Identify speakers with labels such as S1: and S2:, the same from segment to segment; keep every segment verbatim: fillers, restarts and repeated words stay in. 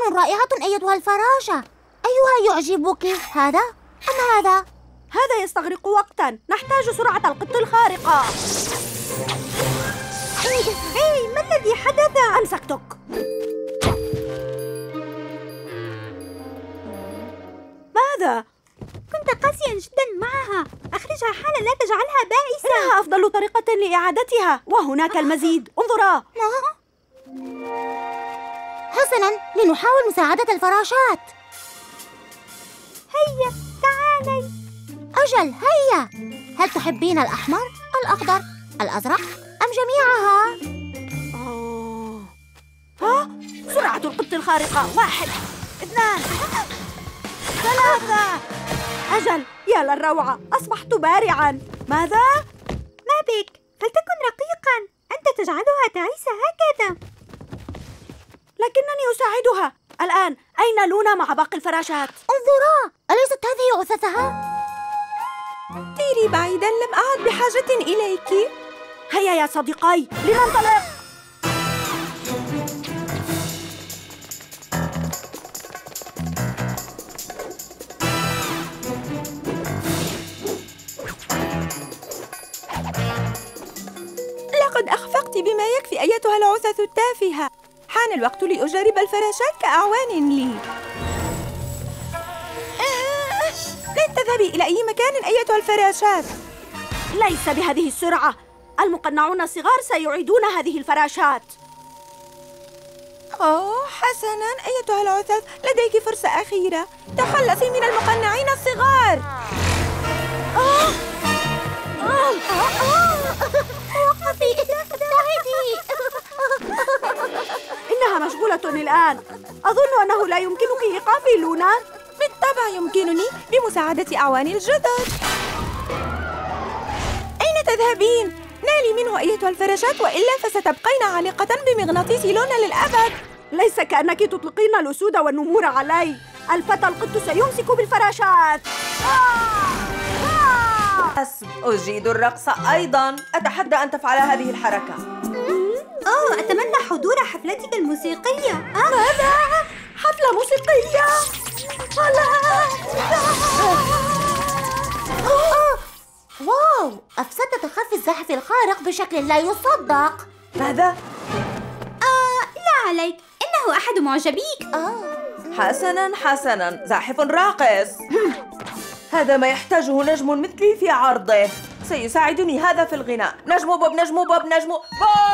S1: رائعة أيتها الفراشة. أيها يعجبك، هذا أم هذا؟
S2: هذا يستغرق وقتاً. نحتاج سرعة القط الخارقة.
S3: هاي، ما الذي حدث؟
S2: أمسكتك. ماذا؟
S3: كنت قاسياً جداً معها. أخرجها حالا، لا تجعلها بائسة.
S2: إنها أفضل طريقة لإعادتها، وهناك المزيد. انظرا.
S1: حسناً، لنحاول مساعدة الفراشات.
S3: هيا تعالي.
S1: أجل، هيا. هل تحبين الأحمر، الأخضر، الأزرق أم جميعها؟
S2: أوه. ها؟ سرعة القط الخارقة. واحد، اثنان، ثلاثة. أجل، يا للروعة، أصبحت بارعاً. ماذا؟
S3: ما بك؟ فلتكن رقيقاً. أنت تجعلها تعيس هكذا.
S2: لكنني أساعدها. الآن أين لونا مع باقي الفراشات؟
S1: انظرا، أليست هذه أنثىها؟
S3: طيري بعيداً، لم أعد بحاجة إليك.
S2: هيا يا صديقي، لننطلق.
S3: لقد أخفقت بما يكفي أيتها العثث التافهة. حان الوقت لأجرب الفراشات كأعوان لي. لن تذهبي إلى أي مكان أيتها الفراشات.
S2: ليس بهذه السرعة. المقنعون الصغار سيعيدون هذه الفراشات.
S3: أوه حسناً أيتها العثث، لديك فرصة أخيرة. تخلصي من المقنعين الصغار.
S1: آه. آه. آه. وقفي، ابتعدي.
S2: إنها مشغولة الآن. أظن أنه لا يمكنك إيقافي لونا.
S3: بالطبع يمكنني، بمساعدة أعواني الجدد. أين تذهبين؟ نالي منه أيتها الفراشات، وإلا فستبقين عالقة بمغناطيس لونا للأبد.
S2: ليس كأنك تطلقين الأسود والنمور علي. الفتى القط سيمسك بالفراشات.
S4: أجيد الرقص أيضاً. أتحدى أن تفعل هذه الحركة.
S3: أوه، أتمنى حضور حفلتك الموسيقية.
S2: آه. ماذا؟ حفلة موسيقية؟ لا.
S1: آه. واو، أفسدت خلف الزاحف الخارق بشكل لا يصدق.
S4: ماذا؟
S3: آه، لا عليك، إنه أحد معجبيك.
S1: آه.
S4: حسناً حسناً، زاحف راقص. هذا ما يحتاجه نجم مثلي في عرضه. سيساعدني هذا في الغناء. نجم بوب، نجم بوب، نجم بوب.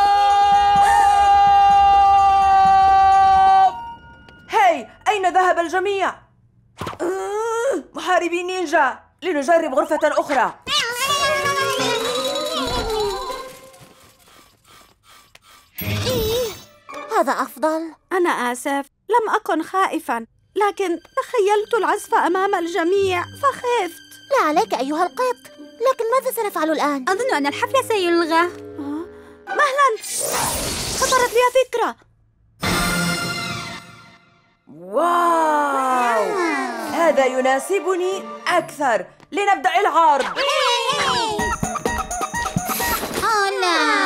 S4: هاي، أين ذهب الجميع؟ آه، محاربي نينجا، لنجرب غرفة أخرى.
S1: إيه، هذا أفضل.
S2: أنا آسف، لم أكن خائفاً، لكن تخيلت العزف أمام الجميع فخفت.
S1: لا عليك أيها القط، لكن ماذا سنفعل الآن؟
S3: أظن أن الحفل سيلغى.
S2: آه. مهلاً، خطرت لي فكرة.
S4: واو، هذا يناسبني أكثر. لنبدأ العرض.
S1: أوه لا.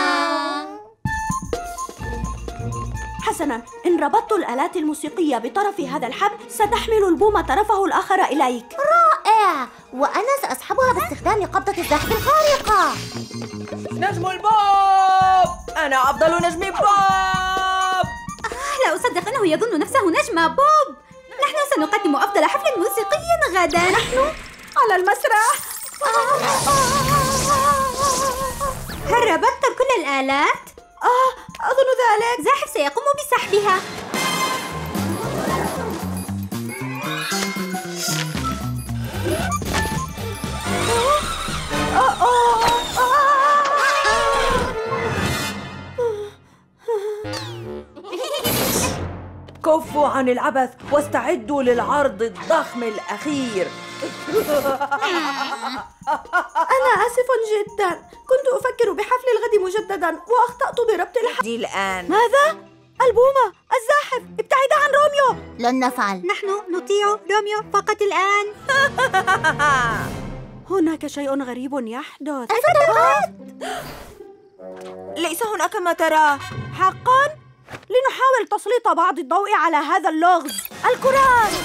S2: حسناً، إن ربطت الآلات الموسيقية بطرف هذا الحبل ستحمل البوم طرفه الآخر إليك.
S1: رائع، وأنا سأسحبها باستخدام قبضة الزاحف الخارقة.
S4: نجم البوب، أنا أفضل نجم بوب.
S3: لا أصدق أنه يظن نفسه نجم بوب. نحن سنقدم أفضل حفل موسيقي غدا.
S2: نحن على المسرح.
S3: هل ربطت كل الآلات؟
S2: آه، أظن ذلك.
S3: زاحف سيقوم بسحبها.
S4: كفوا عن العبث واستعدوا للعرض الضخم الأخير.
S2: أنا آسف جدا، كنت أفكر بحفل الغد مجددا وأخطأت بربط الحفل.
S4: الآن
S2: ماذا؟ البومة، الزاحف، ابتعد عن روميو.
S1: لن نفعل.
S3: نحن نطيع روميو فقط الآن.
S2: هناك شيء غريب يحدث.
S4: ليس هناك ما ترى.
S2: حقا؟ لنحاول تسليط بعض الضوء على هذا اللغز. الكرات.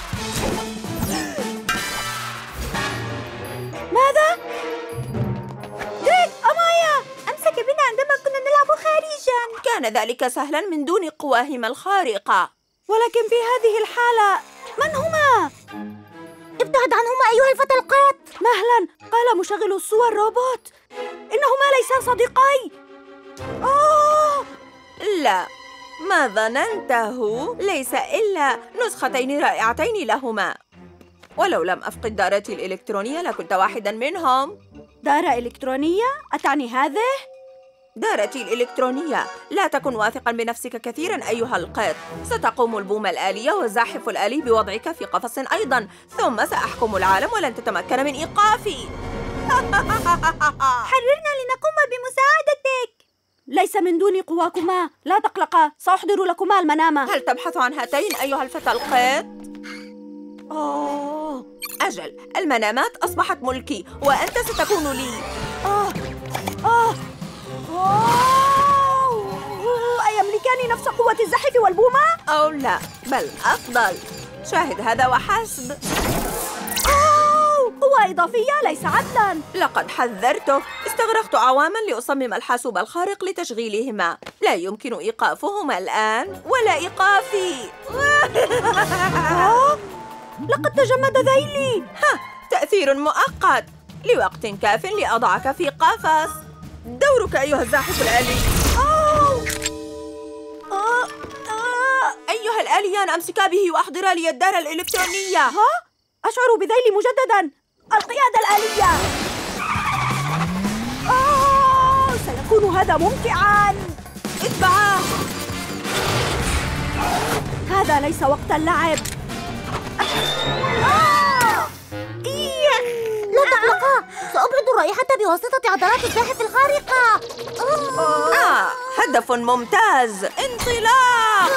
S2: ماذا؟ ديك، أمايا
S3: أمسك بنا عندما كنا نلعب خارجاً.
S4: كان ذلك سهلاً من دون قواهما الخارقة.
S2: ولكن في هذه الحالة من هما؟
S1: ابتعد عنهما أيها الفتى القط.
S2: مهلاً، قال مشغل الصور روبوت إنهما ليسا صديقي. أوه.
S4: لا، ما ظننته ليس إلا نسختين رائعتين لهما. ولو لم أفقد دارتي الإلكترونية لكنت واحداً منهم.
S2: دارة إلكترونية؟ أتعني هذه؟
S4: دارتي الإلكترونية. لا تكن واثقاً بنفسك كثيراً أيها القط. ستقوم البومة الآلية والزاحف الآلي بوضعك في قفص أيضاً، ثم سأحكم العالم ولن تتمكن من إيقافي.
S3: حررنا لنقوم بمساعدتك.
S2: ليس من دون قواكما، لا تقلقا، سأحضر لكما المنام.
S4: هل تبحث عن هاتين أيها الفتى القط؟ أوه، أجل، المنامات أصبحت ملكي وأنت ستكون لي.
S2: آه آه أوه. أيملكان نفس قوة الزحف والبومة؟
S4: أو لا، بل أفضل. شاهد هذا وحسب.
S2: أوه. قوة إضافية ليس عدلاً.
S4: لقد حذرتك. استغرقت عواماً لأصمم الحاسوب الخارق لتشغيلهما. لا يمكن إيقافهما الآن ولا إيقافي.
S2: آه. لقد تجمد ذيلي.
S4: ها، تأثير مؤقت لوقت كاف لأضعك في قفص. دورك أيها الزاحف الآلي.
S2: أوه. آه. آه.
S4: أيها الآليان، أمسكا به وأحضرا لي الدار الإلكترونية.
S2: ها؟ أشعر بذيلي مجدداً. القيادة الآلية. آه. سيكون هذا ممتعاً.
S4: اتبعاه.
S2: هذا ليس وقت اللعب. آه.
S1: لا تقلقا، سأبعد الرائحة بواسطة عضلات الزاحف الخارقة.
S4: آه، هدف ممتاز. انطلاق.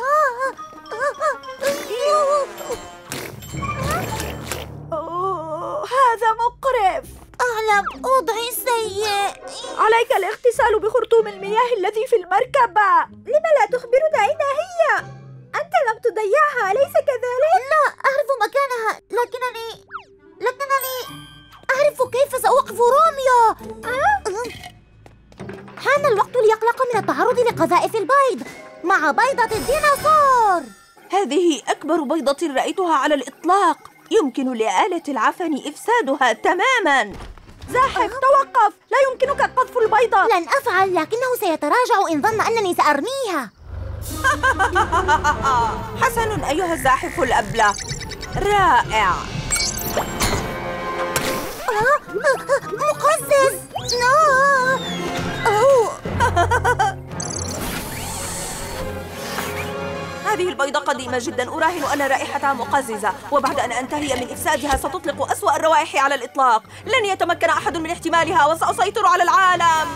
S2: أوه. هذا مقرف.
S1: أعلم، وضعي سيء.
S2: عليك الاغتسال بخرطوم المياه الذي في المركبة.
S3: لما لا تخبرنا أين هي؟ أنت لم تضيعها، أليس كذلك؟
S1: لا أعرف مكانها، لكنني لكنني أعرف كيف سأوقف روميو. أه؟ حان الوقت ليقلق من التعرض لقذائف البيض مع بيضة الديناصور.
S4: هذه أكبر بيضة رأيتها على الإطلاق. يمكن لآلة العفن إفسادها تماماً.
S2: زاحف، توقف، لا يمكنك قذف البيضة.
S1: لن أفعل، لكنه سيتراجع إن ظن أنني سأرميها.
S4: حسن أيها الزاحف الأبلة، رائع.
S1: آه، آه، مقزز. آه. أوه.
S4: هذه البيضة قديمة جدا، أراهن أن رائحتها مقززة، وبعد أن أنتهي من إفسادها ستطلق أسوأ الروائح على الإطلاق. لن يتمكن أحد من احتمالها وسأسيطر على العالم.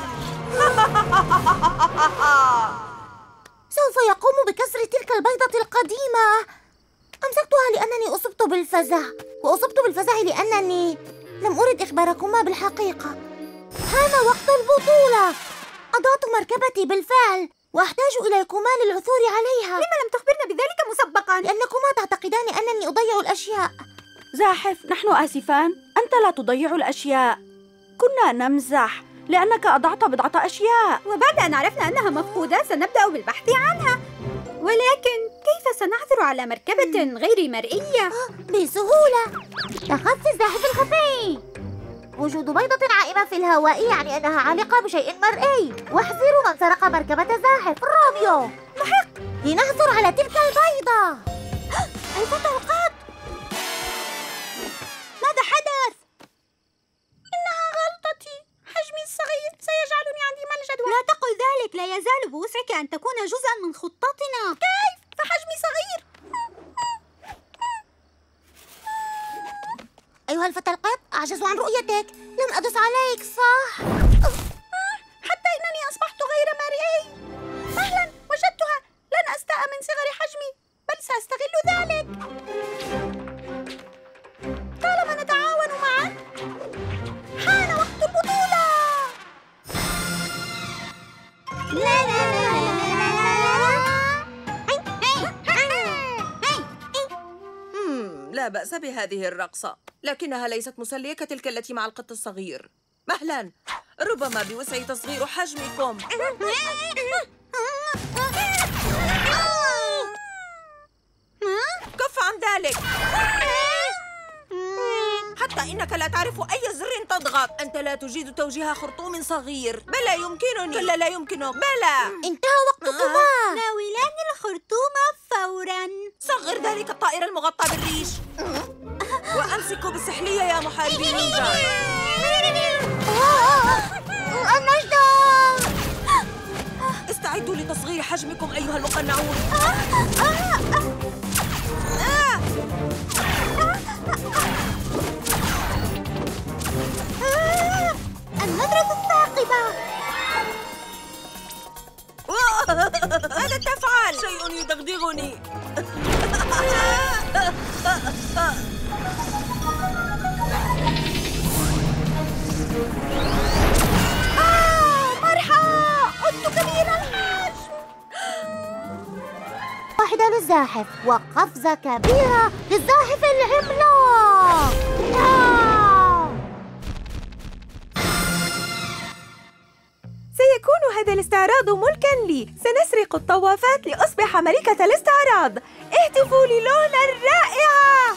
S1: سوف يقوم بكسر تلك البيضة القديمة. أمسكتها لأنني أصبت بالفزع، وأصبت بالفزع لأنني لم أرد إخباركما بالحقيقة. حان وقت البطولة. أضعت مركبتي بالفعل، وأحتاج إليكما للعثور عليها.
S3: لما لم تخبرنا بذلك مسبقاً؟
S1: لأنكما تعتقدان أنني أضيع الأشياء.
S2: زاحف، نحن آسفان، أنت لا تضيع الأشياء. كنا نمزح لأنك أضعت بضعة أشياء،
S3: وبعد أن عرفنا أنها مفقودة سنبدأ بالبحث عنها. ولكن كيف سنعثر على مركبة غير مرئية؟
S1: بسهولة. تخفي الزاحف الخفي. وجود بيضة عائمة في الهواء يعني أنها عالقة بشيء مرئي. واحذروا من سرق مركبة زاحف. روميو، محق لنعثر على تلك البيضة. الفتى القط.
S3: ماذا حدث؟ إنها غلطتي. حجمي الصغير سيجعلني عندي الجدوى. لا تقل ذلك، لا يزال بوسعك أن تكون جزءاً من خطتنا. كيف؟ فحجمي صغير.
S1: أيها الفتى القط، أعجز عن رؤيتك. لم أدس عليك، صح؟
S3: حتى إنني أصبحت غير مرئي. مهلاً، وجدتها. لن أستاء من صغر حجمي، بل سأستغل ذلك. طالما نتعاون معا، حان وقت البطولة. لا لا لا لا لا لا.
S4: لا بأس بهذه الرقصة، لكنها ليست مسلية كتلك التي مع القط الصغير. مهلا، ربما بوسعي تصغير حجمكم. كف عن ذلك، حتى إنك لا تعرف أي زر تضغط. أنت لا تجيد توجيه خرطوم صغير. بلى يمكنني. كلا لا يمكنك. بلى.
S1: انتهى وقتكما.
S3: ناولان الخرطوم فوراً.
S4: صغر ذلك الطائر المغطى بالريش وأمسكوا بالسحلية يا محاربي نينجا.
S1: النجدة.
S4: استعدوا لتصغير حجمكم أيها المقنعون.
S1: النظرة الثاقبة.
S4: ماذا تفعل؟ شيء يدغدغني.
S1: مرحى، عدت كبير الحجم. واحدة للزاحف وقفزة كبيرة للزاحف العملاق.
S4: سيكون هذا الاستعراض ملكاً لي. سنسرق الطوافات لأصبح ملكة الاستعراض. اهتفوا للونا الرائعة.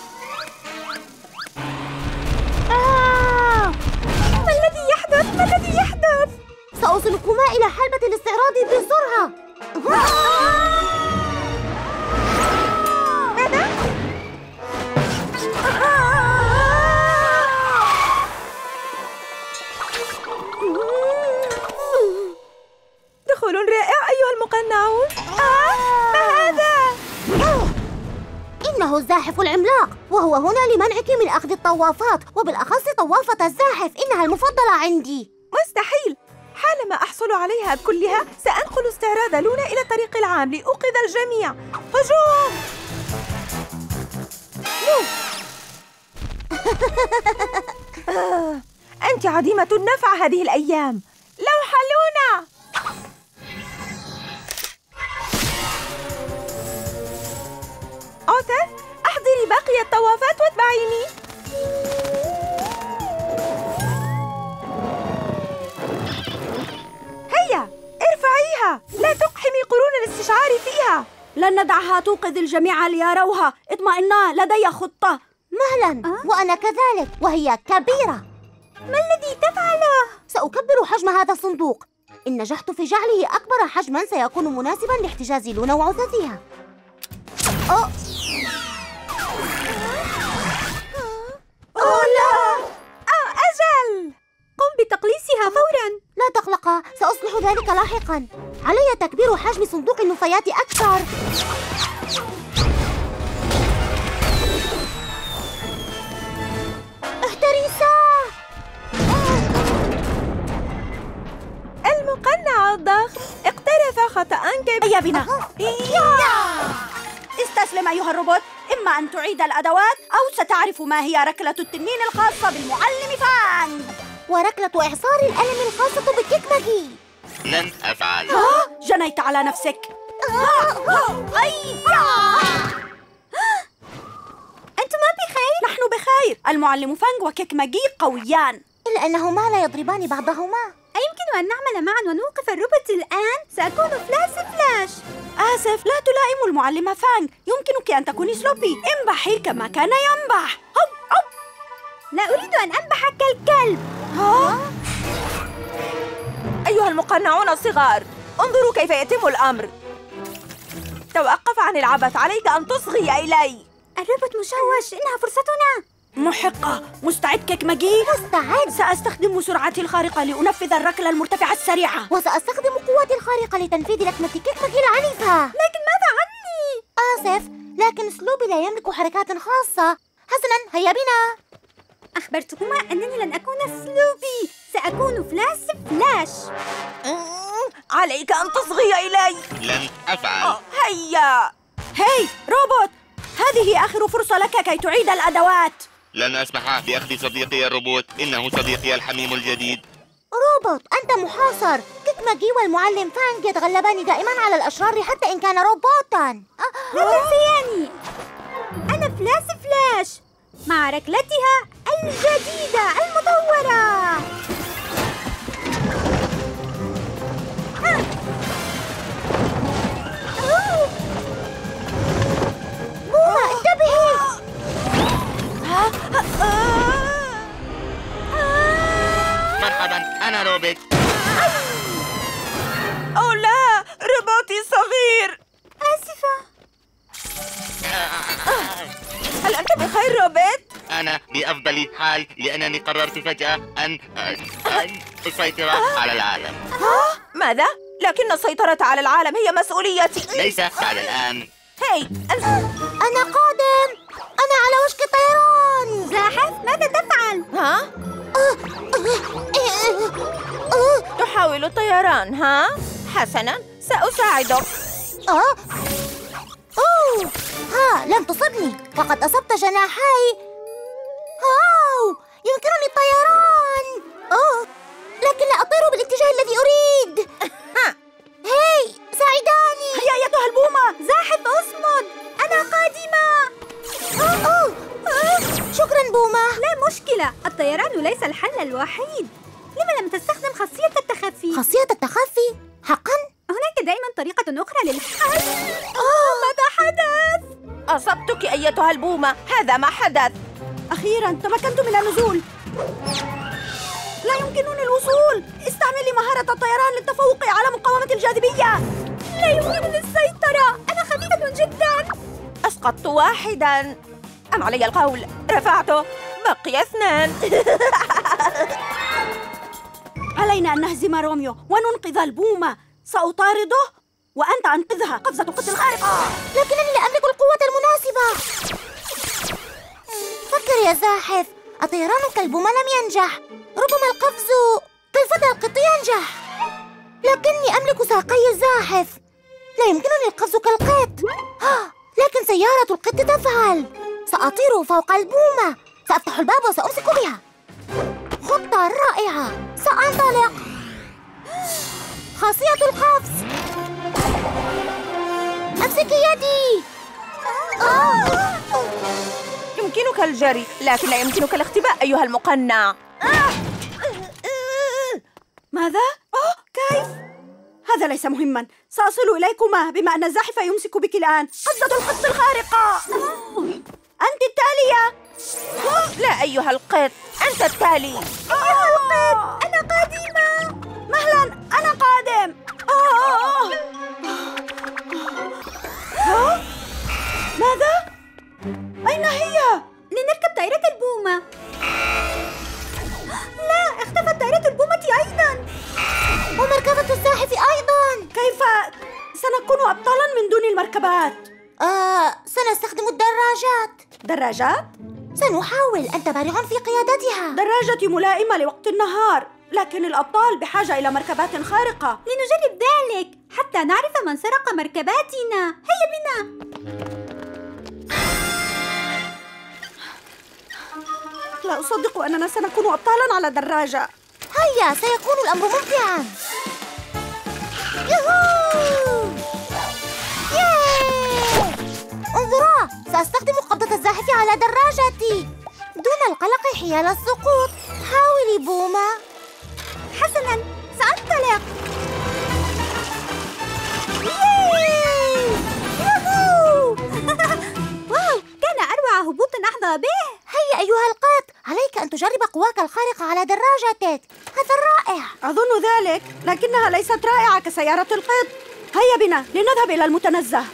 S1: آه.
S4: ما الذي يحدث؟ ما الذي يحدث؟
S1: سأوصلكما إلى حلبة الاستعراض بسرعة.
S4: ماذا؟ دخول رائع أيها المقنعون. آه، ما هذا؟
S1: إنه الزاحف العملاق، وهو هنا لمنعك من أخذ الطوافات، وبالأخص طوافة الزاحف. إنها المفضلة عندي.
S4: مستحيل. حالما أحصل عليها كلها سأنقل استعراض لونا إلى الطريق العام لأوقظ الجميع. هجوم! آه، أنت عديمة النفع هذه الأيام. لوحة لونا. أوتر، أحضري باقي الطوافات واتبعيني. هيا ارفعيها، لا تقحمي قرون الاستشعار فيها.
S2: لن ندعها توقظ الجميع ليروها. اطمئنا، لدي خطة.
S1: مهلا. أه؟ وأنا كذلك، وهي كبيرة.
S3: ما الذي تفعله؟
S1: سأكبر حجم هذا الصندوق. إن نجحت في جعله أكبر حجما سيكون مناسبا لاحتجاز لونا وعثثها. أوه.
S4: أوه لا! أو أجل!
S3: قم بتقليصها فوراً.
S1: لا تقلقا، سأصلح ذلك لاحقا. علي تكبير حجم صندوق النفايات أكثر. احترسا!
S4: المقنع الضخم اقترف خطأ كبير.
S2: هيا بنا. استسلم أيها الروبوت. إما أن تعيد الأدوات أو ستعرف ما هي ركلة التنين الخاصة بالمعلم فانغ.
S1: وركلة إعصار الألم الخاصة بكيكماجي.
S5: لن أفعل.
S2: ها؟ جنيت على نفسك.
S3: أنتما بخير؟
S2: نحن بخير. المعلم فانغ وكيكماجي قويان،
S1: إلا أنهما لا يضربان بعضهما.
S3: أيمكن أن نعمل معا ونوقف الروبوت الآن؟ سأكون فلاش فلاش.
S2: آسف، لا تلائم المعلم فانغ. يمكنك أن تكوني سلوبي. انبحي كما كان ينبح. هوب هوب.
S3: لا أريد أن أنبح كالكلب.
S2: ها؟
S4: أيها المقنعون الصغار، انظروا كيف يتم الأمر. توقف عن العبث، عليك أن تصغي إلي.
S3: الروبوت مشوش، إنها فرصتنا.
S2: محقة. مستعد كيكماجي؟
S1: مستعد.
S2: سأستخدم سرعتي الخارقة لأنفذ الركلة المرتفعة السريعة.
S1: وسأستخدم قوتي الخارقة لتنفيذ لكمة كيكماجي العنيفة.
S3: لكن ماذا عني؟
S1: آسف، لكن سلوبي لا يملك حركات خاصة. حسناً، هيا بنا.
S3: أخبرتكما أنني لن أكون سلوبي، سأكون فلاش فلاش.
S4: عليك أن تصغي إلي.
S5: لن أفعل.
S4: هيا.
S2: هاي روبوت، هذه آخر فرصة لك كي تعيد الأدوات.
S5: لن أسمح بأخذ صديقي الروبوت. إنه صديقي الحميم الجديد.
S1: روبوت، أنت محاصر. كيكماجي والمعلم فانغ يتغلبان دائما على الأشرار حتى إن كان روبوتا.
S3: لا تنسياني، أنا فلاس فلاش مع ركلتها الجديدة المطورة.
S1: بومة انتبهي.
S5: مرحبا، أنا روبوت.
S4: أوه لا، روبوتي الصغير.
S3: آسفة.
S4: هل أنت بخير روبوت؟
S5: أنا بأفضل حال لأنني قررت فجأة أن أن أسيطر على العالم.
S4: ماذا؟ لكن السيطرة على العالم هي مسؤوليتي.
S5: ليس بعد الآن.
S4: هاي أنت.
S1: أنا قادم. أنا على وشك طيران.
S3: زاحف، ماذا تفعل؟
S4: ها؟ تحاول الطيران ها؟ حسناً، سأساعدك.
S1: آه. أوه. ها، لم تصبني وقد أصبت جناحي. أوه، يمكنني الطيران. أوه، لكن لا أطير بالاتجاه الذي أريد. هاي، ساعداني.
S2: هيا أيتها البومة.
S3: زاحف اصمد، أنا قادمة.
S1: أوه. أوه. أوه. شكراً بومة.
S3: لا مشكلة، الطيران ليس الحل الوحيد. لما لم تستخدم خاصية التخفي؟
S1: خاصية التخفي؟ حقاً؟
S3: هناك دائما طريقة أخرى للحل. آه، ماذا حدث؟
S4: أصبتك أيتها البومة، هذا ما حدث.
S2: أخيراً تمكنت من النزول. لا يمكنني الوصول. استعملي مهارة الطيران للتفوق على مقاومة الجاذبية.
S3: لا يمكنني السيطرة، أنا خفيفة جدا.
S4: أسقطت واحداً. أم علي القول رفعته، بقي اثنان.
S2: علينا أن نهزم روميو وننقذ البومة. سأطارده وأنت أنقذها. قفزة القط الخارقة.
S1: لكنني لا أملك القوة المناسبة. فكر يا زاحف، الطيران كالبومة لم ينجح. ربما القفز كالفتى القط ينجح. لكني أملك ساقي الزاحف. لا يمكنني القفز كالقط. لكن سيارة القط تفعل. سأطير فوق البومة. سأفتح الباب وسأمسك بها. خطة رائعة. سأنطلق. خاصية القفز. أمسكي يدي. آه.
S4: يمكنك الجري، لكن لا يمكنك الاختباء أيها المقنع.
S2: ماذا؟ أوه، كيف؟ هذا ليس مهماً. سأصل إليكما بما أن الزاحف يمسك بك الآن. قفزة القط الخارقة. أنت التالية.
S4: لا أيها القط، أنت التالي.
S2: أيها القط، أنا قادمة. مهلاً، أنا قادم. آه. ها؟ ماذا؟ أين هي؟
S3: لنركب طائرة البومة. لا، اختفت طائرة البومة أيضاً.
S1: ومركبة الزاحف أيضاً.
S2: كيف سنكون أبطالاً من دون المركبات؟
S1: آه، سنستخدم الدراجات.
S2: دراجات؟
S1: سنحاول. أنت بارع في قيادتها.
S2: دراجتي ملائمة لوقت النهار، لكن الأبطال بحاجة إلى مركبات خارقة.
S3: لنجرب ذلك حتى نعرف من سرق مركباتنا. هيا بنا.
S2: لا أصدق أننا سنكون أبطالاً على دراجة.
S1: هيا، سيكون الأمر ممتعاً. يوهو! ياي! انظرا، سأستخدم قبضة الزاحف على دراجتي دون القلق حيال السقوط. حاولي بومة.
S3: حسناً، سأنطلق.
S1: ياي! يوهو!
S3: واو، كان أروع هبوط أحظى به.
S1: هيا أيها القط، عليك أن تجرب قواك الخارقة على دراجتك. هذا رائع.
S2: أظن ذلك، لكنها ليست رائعة كسيارة القط. هيا بنا لنذهب إلى المتنزه.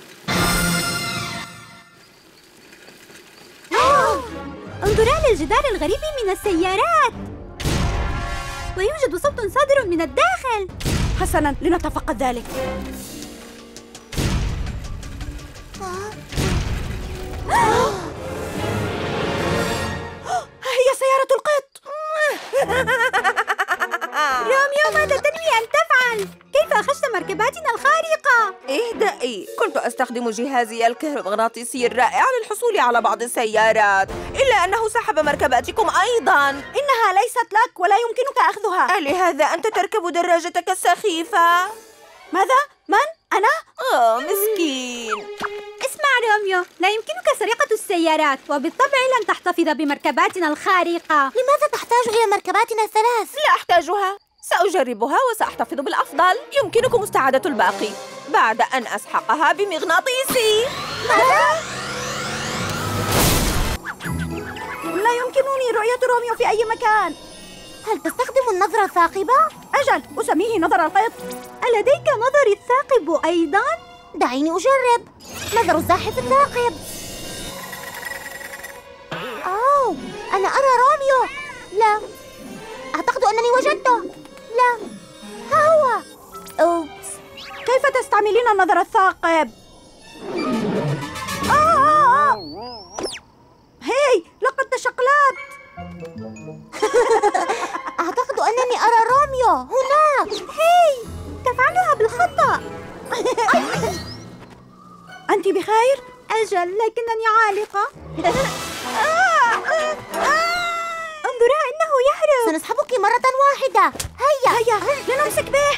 S3: أوه، انظرا للجدار الغريب من السيارات، ويوجد صوت صادر من الداخل.
S2: حسناً، لنتفقد ذلك. هي سيارة القط.
S3: روميو، ماذا تنوي أن تفعل؟ كيف أخذت مركباتنا الخارقة؟
S4: اهدئي، كنت أستخدم جهازي الكهرومغناطيسي الرائع للحصول على بعض السيارات، إلا أنه سحب مركباتكم أيضاً.
S2: إنها ليست لك ولا يمكنك أخذها.
S4: ألهذا أنت تركب دراجتك السخيفة؟
S2: ماذا؟ من؟ أنا؟
S4: آه مسكين.
S3: اسمع روميو، لا يمكنك سرقة السيارة السيارات، وبالطبع لن تحتفظ بمركباتنا الخارقة.
S1: لماذا تحتاج إلى مركباتنا الثلاث؟
S4: لا أحتاجها، سأجربها وسأحتفظ بالأفضل. يمكنكم استعادة الباقي بعد أن أسحقها بمغناطيسي.
S1: ماذا؟
S2: لا يمكنني رؤية روميو في أي مكان.
S1: هل تستخدم النظرة الثاقبة؟
S2: أجل، أسميه نظر القط.
S3: ألديك نظر الثاقب أيضاً؟
S1: دعيني أجرب. نظر الزاحف الثاقب. أوه، أنا أرى روميو. لا، أعتقد أنني وجدته. لا، ها هو. أوبس.
S2: كيف تستعملين النظر الثاقب؟ آه آه آه. هاي، لقد تشقلبت.
S1: أعتقد أنني أرى روميو هناك.
S3: هاي، تفعلها بالخطأ.
S2: أنت بخير؟
S3: أجل، لكنني عالقة. انظرا، إنه يهرب.
S1: سنسحبك مرة واحدة. هيا
S2: هيا لنمسك به.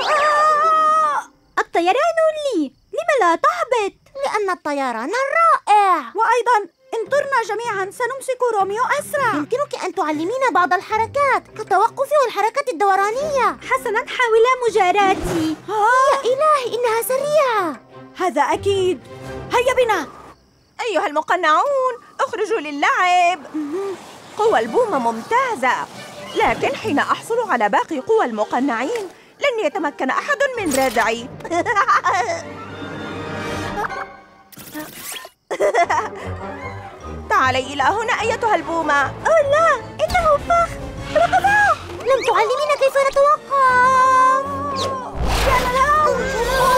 S3: الطيران لي، لم لا تهبط؟
S1: لأن الطيران رائع.
S2: وأيضا إن طرنا جميعا سنمسك روميو أسرع.
S1: يمكنك أن تعلمينا بعض الحركات كالتوقف والحركات الدورانية.
S3: حسناً، حاول مجاراتي.
S1: يا إلهي، إنها سريعة.
S2: هذا أكيد. هيا بنا.
S4: أيها المقنعون، اخرجوا للعب. قوى البومة ممتازة، لكن حين أحصل على باقي قوى المقنعين لن يتمكن أحد من ردعي. تعالي إلى هنا أيتها البومة.
S3: أوه لا، إنه فخ. ركضا،
S1: لم تعلمينا كيف نتوقف.
S2: يا للهول.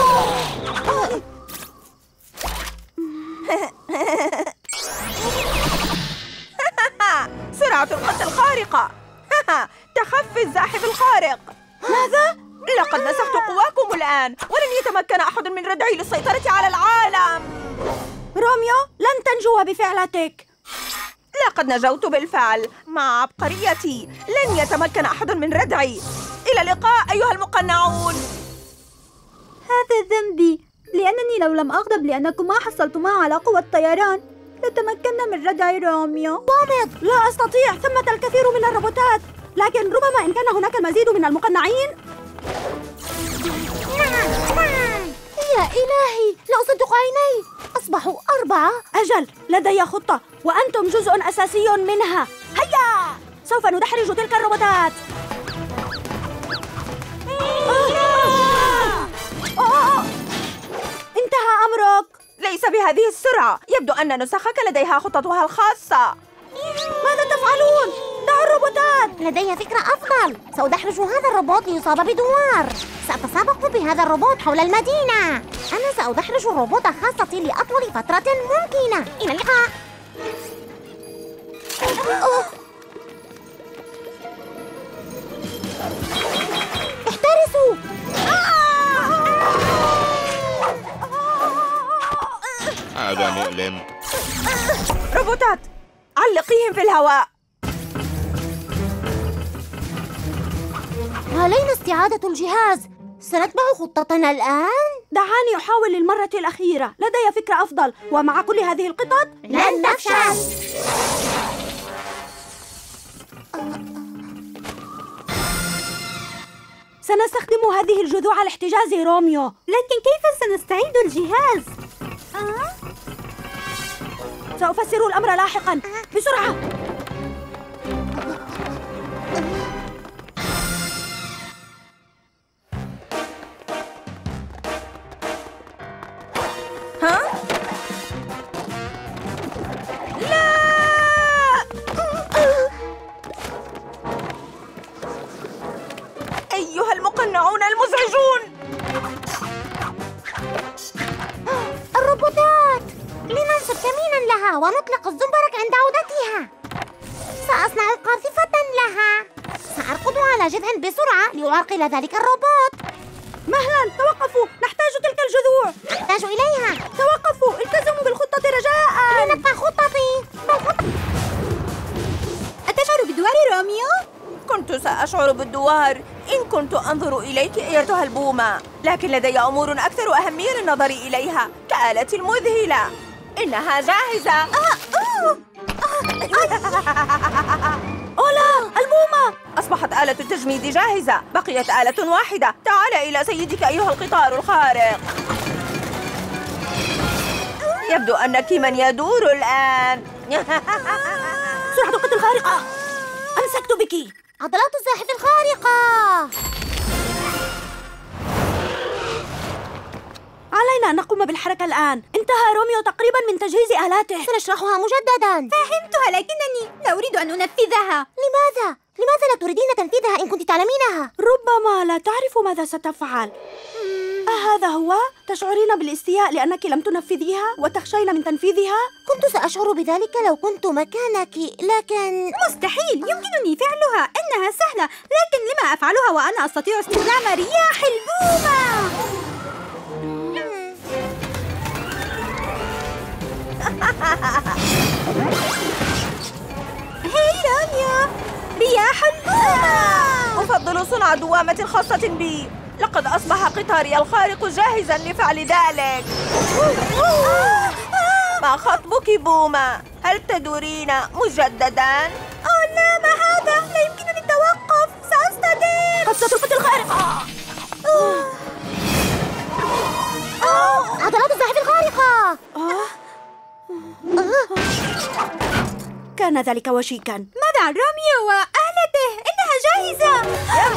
S4: سرعة القط الخارقة. تخفي الزاحف الخارق.
S2: ماذا؟
S4: لقد مسحت قواكم الآن، ولن يتمكن أحد من ردعي للسيطرة على العالم.
S2: روميو، لن تنجو بفعلتك.
S4: لقد نجوت بالفعل مع عبقريتي. لن يتمكن أحد من ردعي. إلى اللقاء أيها المقنعون.
S3: هذا ذنبي، لأنني لو لم أغضب لأنكما حصلتما على قوة الطيران لتمكنا من ردع روميو.
S2: بومض، لا أستطيع. ثمة الكثير من الروبوتات، لكن ربما إن كان هناك المزيد من المقنعين.
S1: يا إلهي، لا أصدق عيني. أصبحوا أربعة.
S2: أجل، لدي خطة وأنتم جزء أساسي منها. هيا، سوف ندحرج تلك الروبوتات. انتهى أمرك.
S4: ليس بهذه السرعة. يبدو أن نسخك لديها خططها الخاصة.
S2: ماذا تفعلون؟ دعوا الروبوتات.
S1: لدي فكرة أفضل. سأدحرج هذا الروبوت ليصاب بدوار. سأتسابق بهذا الروبوت حول المدينة. أنا سأدحرج الروبوت خاصتي لأطول فترة ممكنة. إلى اللقاء. أوه. احترسوا.
S5: هذا مؤلم.
S4: روبوتات، علقيهم في الهواء.
S1: علينا استعادة الجهاز. سنتبع خطتنا الآن.
S2: دعاني أحاول للمرة الأخيرة. لدي فكرة أفضل، ومع كل هذه القطط
S1: لن نفشل.
S2: سنستخدم هذه الجذوع لاحتجاز روميو.
S3: لكن كيف سنستعيد الجهاز؟
S2: أه؟ سأفسر الأمر لاحقا. بسرعة.
S4: ها؟ لا! أيها المقنعون المزعجون!
S1: الروبوتات. لننصب كمينا لها ونطلق الزنبرك عند عودتها. سأصنع قاذفة لها. سأركض على جذع بسرعة لأعرقل ذلك الروبوت.
S2: مهلا، توقفوا. نحتاج تلك الجذوع.
S1: أحتاج إليها.
S2: توقفوا، التزموا بالخطة رجاء.
S1: لنبقى خطتي. بالخطة.
S3: أتشعر بدوار روميو؟
S4: كنت سأشعر بالدوار إن كنت أنظر إليك أيتها البومة، لكن لدي أمور أكثر أهمية للنظر إليها كآلتي المذهلة. إنها جاهزة.
S3: آه
S2: أولا البومة!
S4: أصبحت آلة التجميد جاهزة. بقيت آلة واحدة. تعال إلى سيدك أيها القطار الخارق. يبدو أنك من يدور الآن.
S2: سرعة القط الخارقة! أمسكت بك.
S1: عضلات الزاحف الخارقة.
S2: علينا أن نقوم بالحركة الآن. انتهى روميو تقريبا من تجهيز آلاته.
S1: سنشرحها مجددا.
S3: فهمتها لكنني لا أريد أن أنفذها.
S1: لماذا؟ لماذا لا تريدين تنفيذها إن كنت تعلمينها؟
S2: ربما لا تعرف ماذا ستفعل. أهذا هو؟ تشعرين بالاستياء لأنك لم تنفذيها وتخشين من تنفيذها؟
S1: كنت سأشعر بذلك لو كنت مكانك، لكن
S3: مستحيل، يمكنني فعلها. إنها سهلة، لكن لما أفعلها وأنا أستطيع استخدام رياح البومة؟ هي رانيا، رياح البومة.
S4: أفضل صنع دوامة خاصة بي. لقد أصبح قطاري الخارق جاهزاً لفعل ذلك. ما خطبك بومة؟ هل تدورين مجدداً؟
S3: أوه لا، ما هذا؟ لا يمكنني التوقف، سأصطدم.
S2: قصة القط الخارقة!
S1: عضلات الزاحف الخارقة.
S2: كان ذلك وشيكاً.
S3: ماذا عن روميو وآلته؟ إنها جاهزة.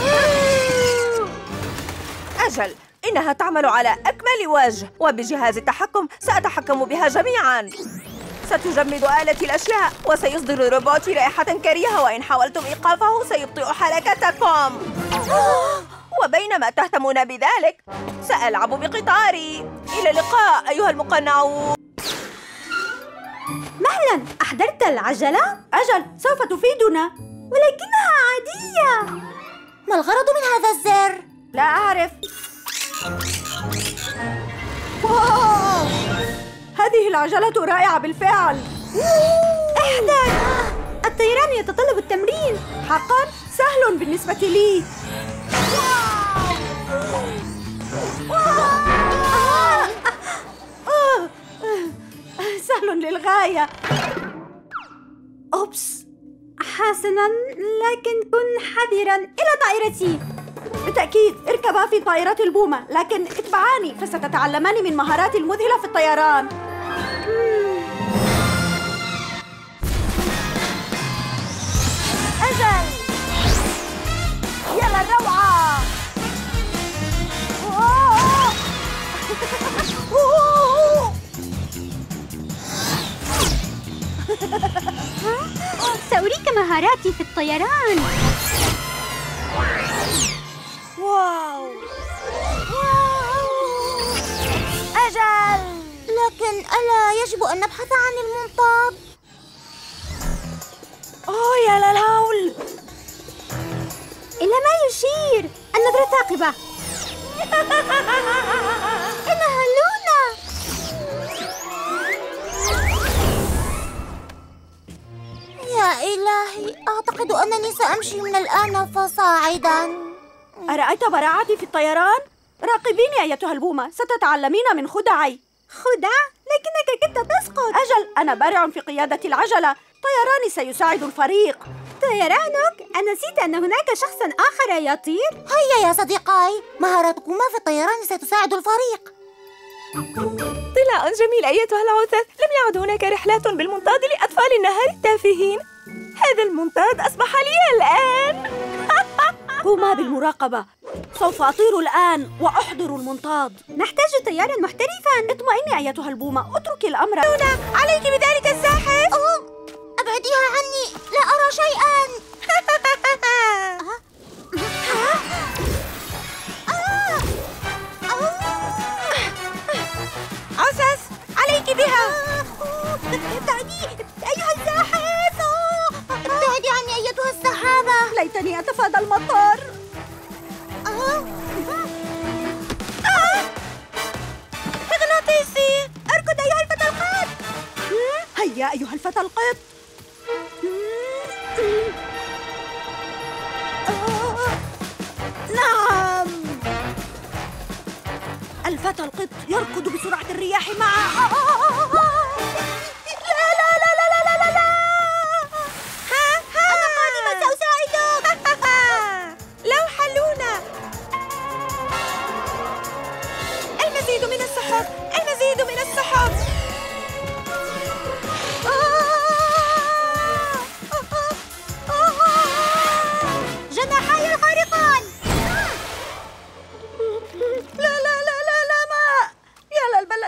S4: أجل، إنها تعمل على أكمل وجه، وبجهاز التحكم سأتحكم بها جميعاً. ستجمد آلتي الأشياء، وسيصدر الروبوت رائحة كريهة، وإن حاولتم إيقافه سيبطئ حركتكم. وبينما تهتمون بذلك سألعب بقطاري. إلى اللقاء أيها المقنعون.
S3: مهلا، أحضرت العجلة؟
S2: أجل، سوف تفيدنا.
S3: ولكنها عادية.
S1: ما الغرض من هذا الزر؟
S2: لا أعرف. واو! هذه العجلة رائعة بالفعل.
S3: احذر، الطيران يتطلب التمرين.
S2: حقا سهل بالنسبة لي. سهل للغاية. أوبس.
S3: حسنا، لكن كن حذرا. إلى طائرتي.
S2: بالتأكيد، اركبا في طائرة البومة، لكن اتبعاني فستتعلمان من مهاراتي المذهلة في الطيران. أجل، يلا الروعة.
S3: سأريك مهاراتي في الطيران.
S2: واو. أجل،
S1: لكن ألا يجب أن نبحث عن المنطاد؟
S2: أوه يا للهول.
S3: إلى ما يشير النظرة ثاقبة. إنها لونا.
S1: يا إلهي، أعتقد أنني سأمشي من الآن فصاعدا.
S2: أرأيت براعتي في الطيران؟ راقبيني أيتها البومة، ستتعلمين من خدعي.
S3: خدع؟ لكنك كدت تسقط.
S2: أجل، أنا بارع في قيادة العجلة. طيراني سيساعد الفريق.
S3: طيرانك؟ أنسيت أن هناك شخص آخر يطير؟
S1: هيا يا صديقاي، مهاراتكما في الطيران ستساعد الفريق.
S4: طلاء جميل أيتها العثث. لم يعد هناك رحلات بالمنطاد لأطفال النهار التافهين. هذا المنطاد أصبح لي الآن.
S2: قوما بالمراقبة. سوف أطير الآن وأحضر المنطاد.
S3: نحتاج طياراً محترفاً.
S2: اطمئني أيتها البومة، اتركي الأمر.
S3: لونا، عليك بذلك الزاحف.
S1: أوه، أبعديها عني، لا أرى شيئاً.
S3: عسس، عليك بها. ابتعدي أيها الزاحف.
S1: ابتعدي عني أيتها السحابة.
S2: ليتني أتفادى المطار.
S3: مغناطيسي، اركض أيها الفتى القط.
S2: هيا أيها الفتى القط. نعم، الفتى القط يركض بسرعة الرياح مع.
S3: لا لا لا لا لا لا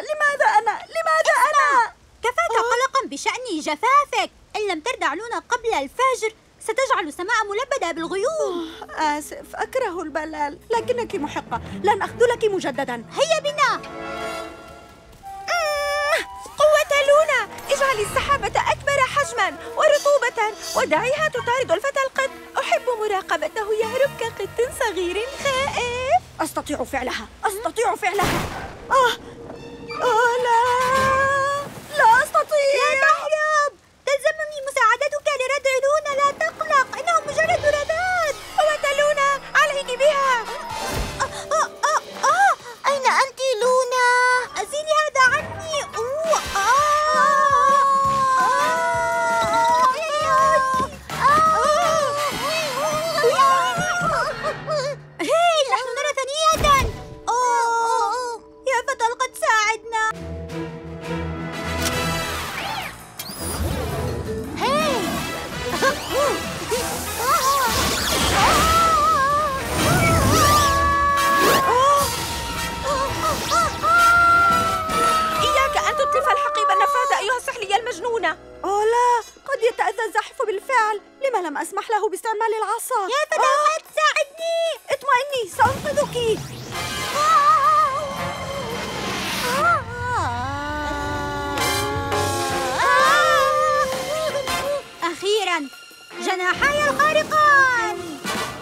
S2: لماذا أنا؟ لماذا أنا؟
S3: كفاك قلقا بشأن جفافك. إن لم تردع لونا قبل الفجر ستجعل السماء ملبدة بالغيوم.
S2: آسف، أكره البلال، لكنك محقة. لن أخذلك مجددا.
S3: هيا بنا.
S4: قوة لونا، اجعلي السحابة أكبر حجماً ورطوبة ودعيها تطارد الفتى القط. أحب مراقبته يهرب كقط صغير خائف.
S2: أستطيع فعلها، أستطيع فعلها. آه آه لا لا أستطيع.
S3: لا تهرب، تلزمني مساعدتك لردع لونا. لا تقلق، إنهم مجرد رذاذ.
S4: قوة لونا، عليك بها.
S1: آه آه آه آه. أين أنت لونا؟
S3: أزيلي هذا عني. أوه. هاي، نحن نرى ثانية. أوه يا فتى القط، ساعدنا.
S4: إياك أن تتلف الحقيبة النفاذة أيها السحلية المجنونة.
S2: أوه لا، قد يتأذى الزاحف بالفعل. لما لم أسمح له باستعمال العصا؟
S3: يا فتى القط، ساعدني.
S2: اطمئني، سأنقذك.
S3: أخيراً، جناحاي الخارقان.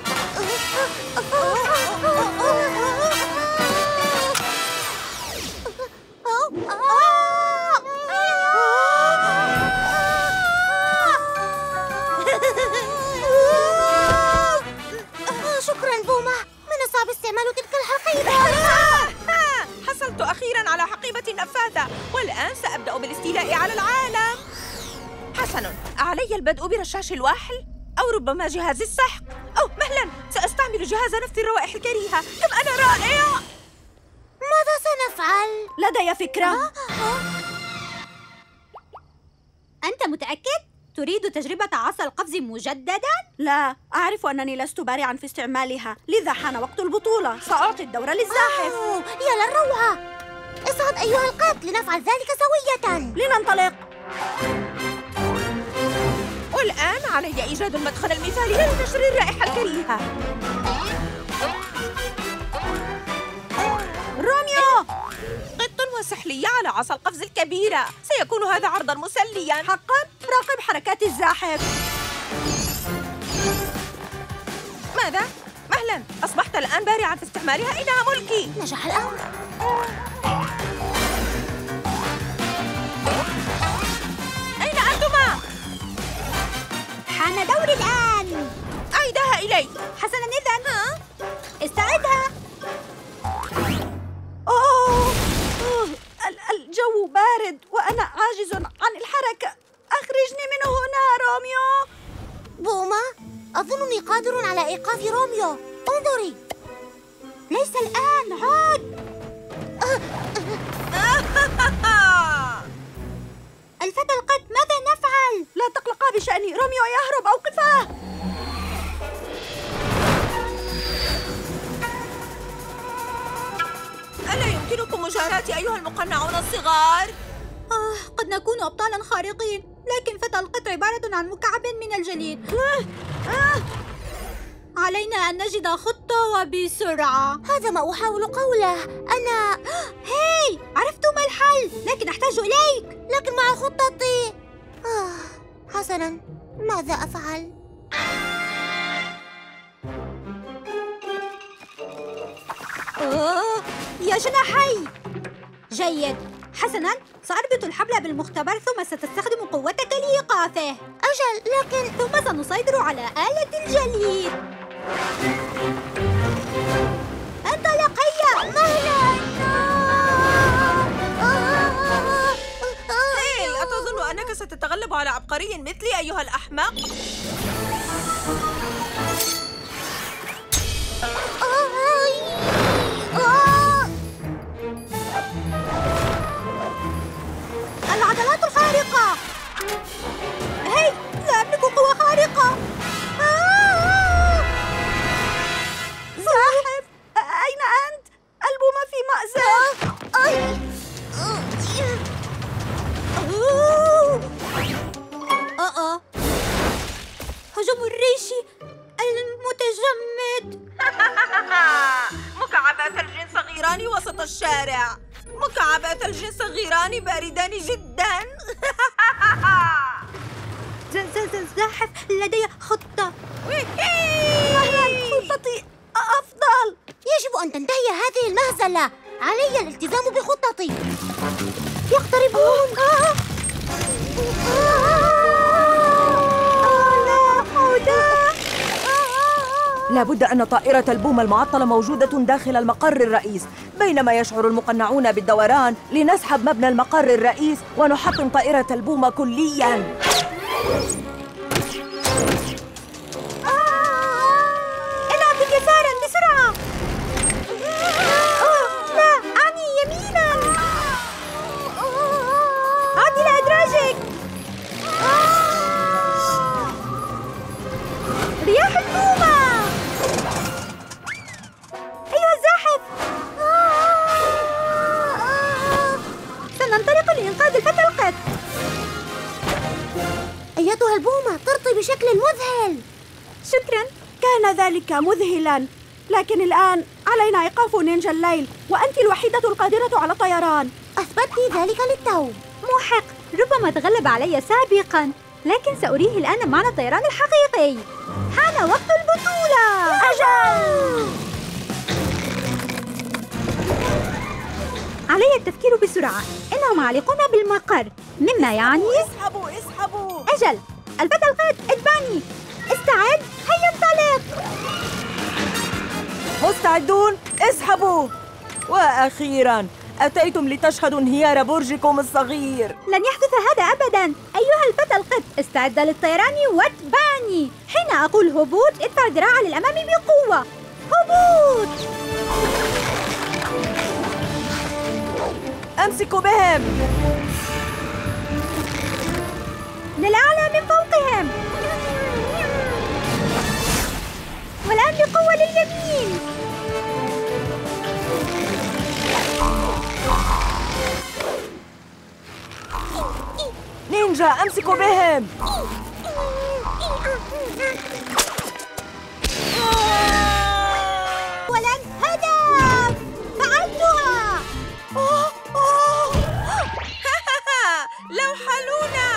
S1: شكراً بومة، من الصعب استعمال تلك الحقيبة.
S4: حصلت أخيراً على حقيبة نفاذة، والآن سأبدأ بالاستيلاء على العالم. حسناً، أعلي البدء برشاش الوحل أو ربما جهاز السحق. أو مهلاً، سأستعمل جهاز نفث الروائح الكريهة. كم أنا رائع!
S1: ماذا سنفعل؟
S2: لدي فكرة.
S3: أنت متأكد؟ تريد تجربة عصا القفز مجدداً؟
S2: لا، أعرف أنني لست بارعاً في استعمالها، لذا حان وقت البطولة. سأعطي الدور للزاحف.
S1: أوه، يا للروعة. اصعد أيها القط لنفعل ذلك سوية.
S2: لننطلق.
S4: والآن علي إيجاد المدخل المثالي لنشر الرائحة الكريهة.
S2: روميو!
S4: قط وسحلية على عصا القفز الكبيرة. سيكون هذا عرضاً مسلياً.
S2: حقاً؟ راقب حركات الزاحف.
S4: ماذا؟ مهلاً، أصبحت الآن بارعاً في استعمالها. إنها ملكي.
S1: نجح الأمر.
S4: أين أنتما؟
S3: حان دوري الآن.
S4: أعيدها إلي.
S3: حسناً، إذن استعدها.
S2: أوه أوه، ال- الجو بارد وأنا عاجز عن الحركة. أخرجني من هنا روميو.
S1: بومة، أظنني قادر على إيقاف روميو. انظري.
S3: ليس الآن، عد. الفتى القط، ماذا نفعل؟
S2: لا تقلقا بشأني، روميو يهرب، أوقفاه.
S4: ألا يمكنكم مجاراتي أيها المقنعون الصغار؟
S3: آه، قد نكون أبطالاً خارقين، لكن فتى القط عبارة عن مكعب من الجليد.
S2: آه. آه.
S3: علينا أن نجد خطة وبسرعة.
S1: هذا ما أحاول قوله. أنا
S3: هاي، عرفت ما الحل، لكن أحتاج إليك.
S1: لكن مع خطتي. آه. حسناً، ماذا أفعل؟
S3: أوه، يا جناحي. جيد. حسناً، سأربط الحبل بالمختبر ثم ستستخدم قوتك لإيقافه.
S1: أجل، لكن
S3: ثم سنسيطر على آلة الجليد. انطلقي مهلا.
S4: هيل، أتظن أنك ستتغلب على عبقري مثلي أيها الأحمق؟
S3: العضلات الخارقة. هاي، لا أملك قوة خارقة.
S2: زاحف، أين أنت؟ البومة في مأزق.
S4: الطيران باردان جدا.
S3: زاحف لدي خطة.
S2: خطتي أفضل.
S1: يجب أن تنتهي هذه المهزلة. علي الالتزام بخطتي. يقتربون. آه.
S6: لابد أن طائرة البوم المعطلة موجودة داخل المقر الرئيس. بينما يشعر المقنعون بالدوران لنسحب مبنى المقر الرئيس ونحطم طائرة البوم كلياً.
S3: العب يسارا بسرعة. أوه لا، أعني يمينا. عد إلى أدراجك. رياح البومة. أيها الزاحف، سننطلق لإنقاذ الفتى القط.
S1: أيتها البومة، طرت بشكل مذهل.
S2: شكراً، كان ذلك مذهلاً. لكن الآن علينا إيقاف نينجا الليل، وأنت الوحيدة القادرة على الطيران.
S1: أثبتت ذلك للتو.
S3: محق، ربما تغلب علي سابقاً، لكن سأريه الآن معنى الطيران الحقيقي. حان وقت البطولة.
S2: أجل!
S3: علي التفكير بسرعة. إنهم عالقون بالمقر، مما يعني
S2: اسحبوا اسحبوا.
S3: أجل، الفتى القط اتبعني. استعد، هيا انطلق.
S6: مستعدون؟ اسحبوا. وأخيراً أتيتم لتشهدوا انهيار برجكم الصغير.
S3: لن يحدث هذا أبداً. أيها الفتى القط، استعد للطيران واتبعني. حين أقول هبوط، ادفع ذراعا للأمام بقوة. هبوط.
S6: أمسكوا بهم.
S3: للأعلى من فوقهم. والآن بقوة لليمين.
S6: نينجا، أمسكوا بهم.
S3: ولن هدف. فعلتها.
S4: لو حلونا.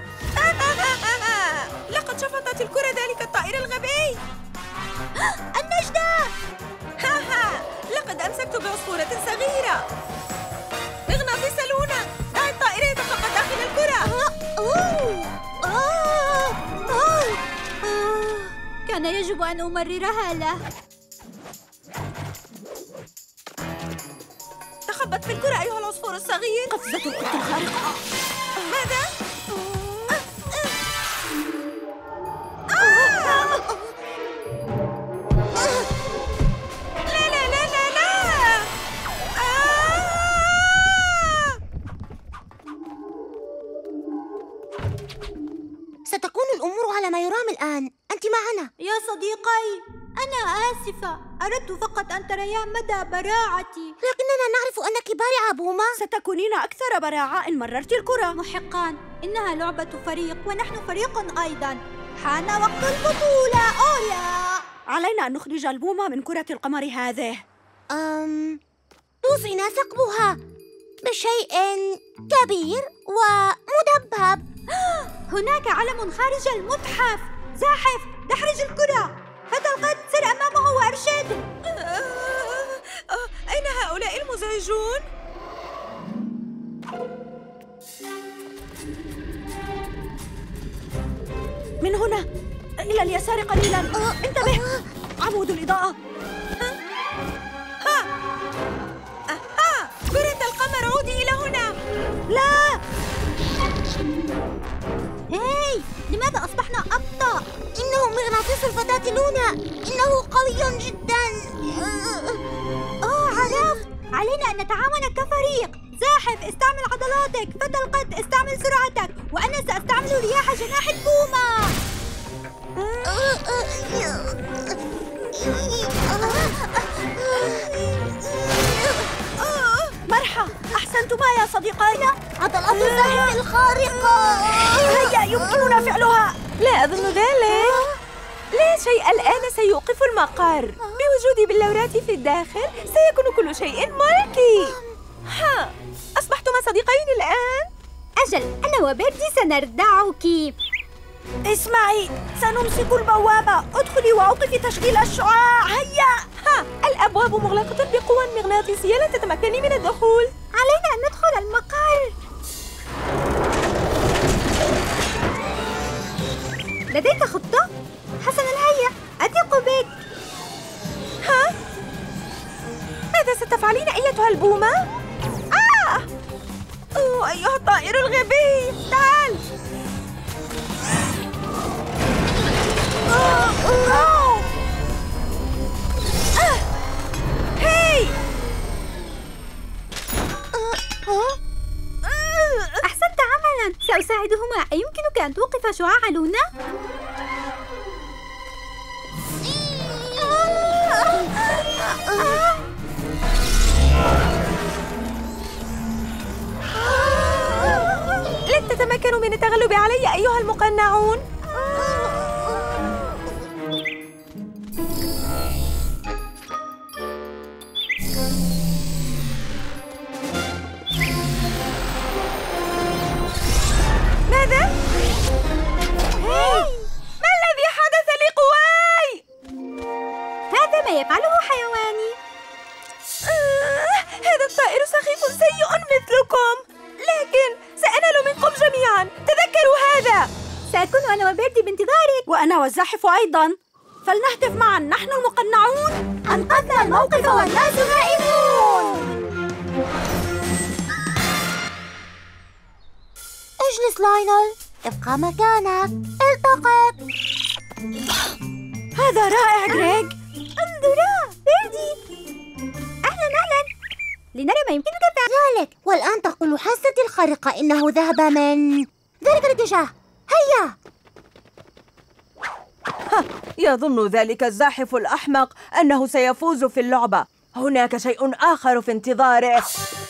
S4: لقد شفطت الكرة ذلك الطائر الغبي.
S3: النجدة.
S4: لقد أمسكت بعصفورة صغيرة. اغناطيس لونا، دع الطائر يتخبط داخل الكرة.
S3: كان يجب أن أمررها له.
S4: تخبط في الكرة أيها العصفور الصغير.
S2: قفزة القط الخارقة.
S4: ماذا؟ لا لا لا لا لا.
S1: ستكون الأمور على ما يرام الآن. أنت معنا.
S3: يا صديقي، أنا آسفة. أردت فقط أن تريا مدى براعتي.
S1: لكننا نعرف أنك بارعة بومة.
S2: ستكونين أكثر براعة إن مررت الكرة.
S3: محقاً، إنها لعبة فريق ونحن فريق أيضاً. حان وقت البطولة. أولا،
S2: علينا أن نخرج البومة من كرة القمر هذه.
S1: أم توصينا ثقبها بشيء كبير ومدبب.
S3: هناك علم خارج المتحف. زاحف، دحرج الكرة. فتى القط، سر أمامه وأرشده.
S4: أين هؤلاء المزعجون؟
S2: من هنا إلى اليسار قليلاً. انتبه، عمود الإضاءة.
S4: ها ها كرة القمر، عودي إلى هنا.
S2: لا،
S3: هاي، لماذا أصبحنا أبطأ؟
S1: إنه مغناطيس الفتاة لونا. إنه قوي جدا.
S3: آه، عرفت. علينا أن نتعاون كفريق. زاحف، استعمل عضلاتك. فتى القط، استعمل سرعتك. وأنا سأستعمل رياح جناح البومة.
S2: مرحى، أحسنتما يا صديقي.
S1: عضلات الزاحف الخارقة.
S2: هيا، يمكننا فعلها.
S6: لا أظن ذلك. لا شيء الآن سيوقف المقر. بوجود بلوراتي في الداخل سيكون كل شيء ملكي. ها، أصبحتما صديقين الآن؟
S3: أجل، أنا وبيردي سنردعك.
S2: اسمعي، سنمسك البوابة. ادخلي وأوقفي تشغيل الشعاع. هيا.
S6: ها، الأبواب مغلقة بقوى مغناطيسية، لا تتمكني من الدخول.
S3: علينا أن ندخل المقر. لديك خطة؟ حسناً، هيا أثق بك.
S6: ها؟ ماذا ستفعلين أيتها البومة؟ آه! أوه، أيها الطائر الغبي، تعال! آه، آه. آه. هاي!
S3: أحسنت عملاً، سأساعدهما. أيمكنك أن توقف شعاع لونا؟
S6: لن تتمكنوا من التغلب علي أيها المقنعون. ماذا؟ هاي! ما الذي حدث لقواي؟
S3: هذا ما يفعله حيواني.
S6: آه، هذا الطائر سخيف سيء مثلكم، لكن سأنال منكم جميعا. تذكروا هذا.
S3: سأكون أنا وبيردي بانتظارك.
S2: وأنا والزاحف أيضاً. فلنهتف معاً، نحن المقنعون.
S3: أنقذنا الموقف والناس نائمون.
S1: اجلس لاينل، ابقى مكانك، التقط.
S2: هذا رائع غريغ.
S3: انظرا بيردي. أهلاً أهلاً، لنرى ما يمكنك فعله.
S1: ذلك، والآن تقول حاستي الخارقة إنه ذهب من ذلك الاتجاه. هيا.
S6: يظن ذلك الزاحف الأحمق أنه سيفوز في اللعبة. هناك شيء آخر في انتظاره.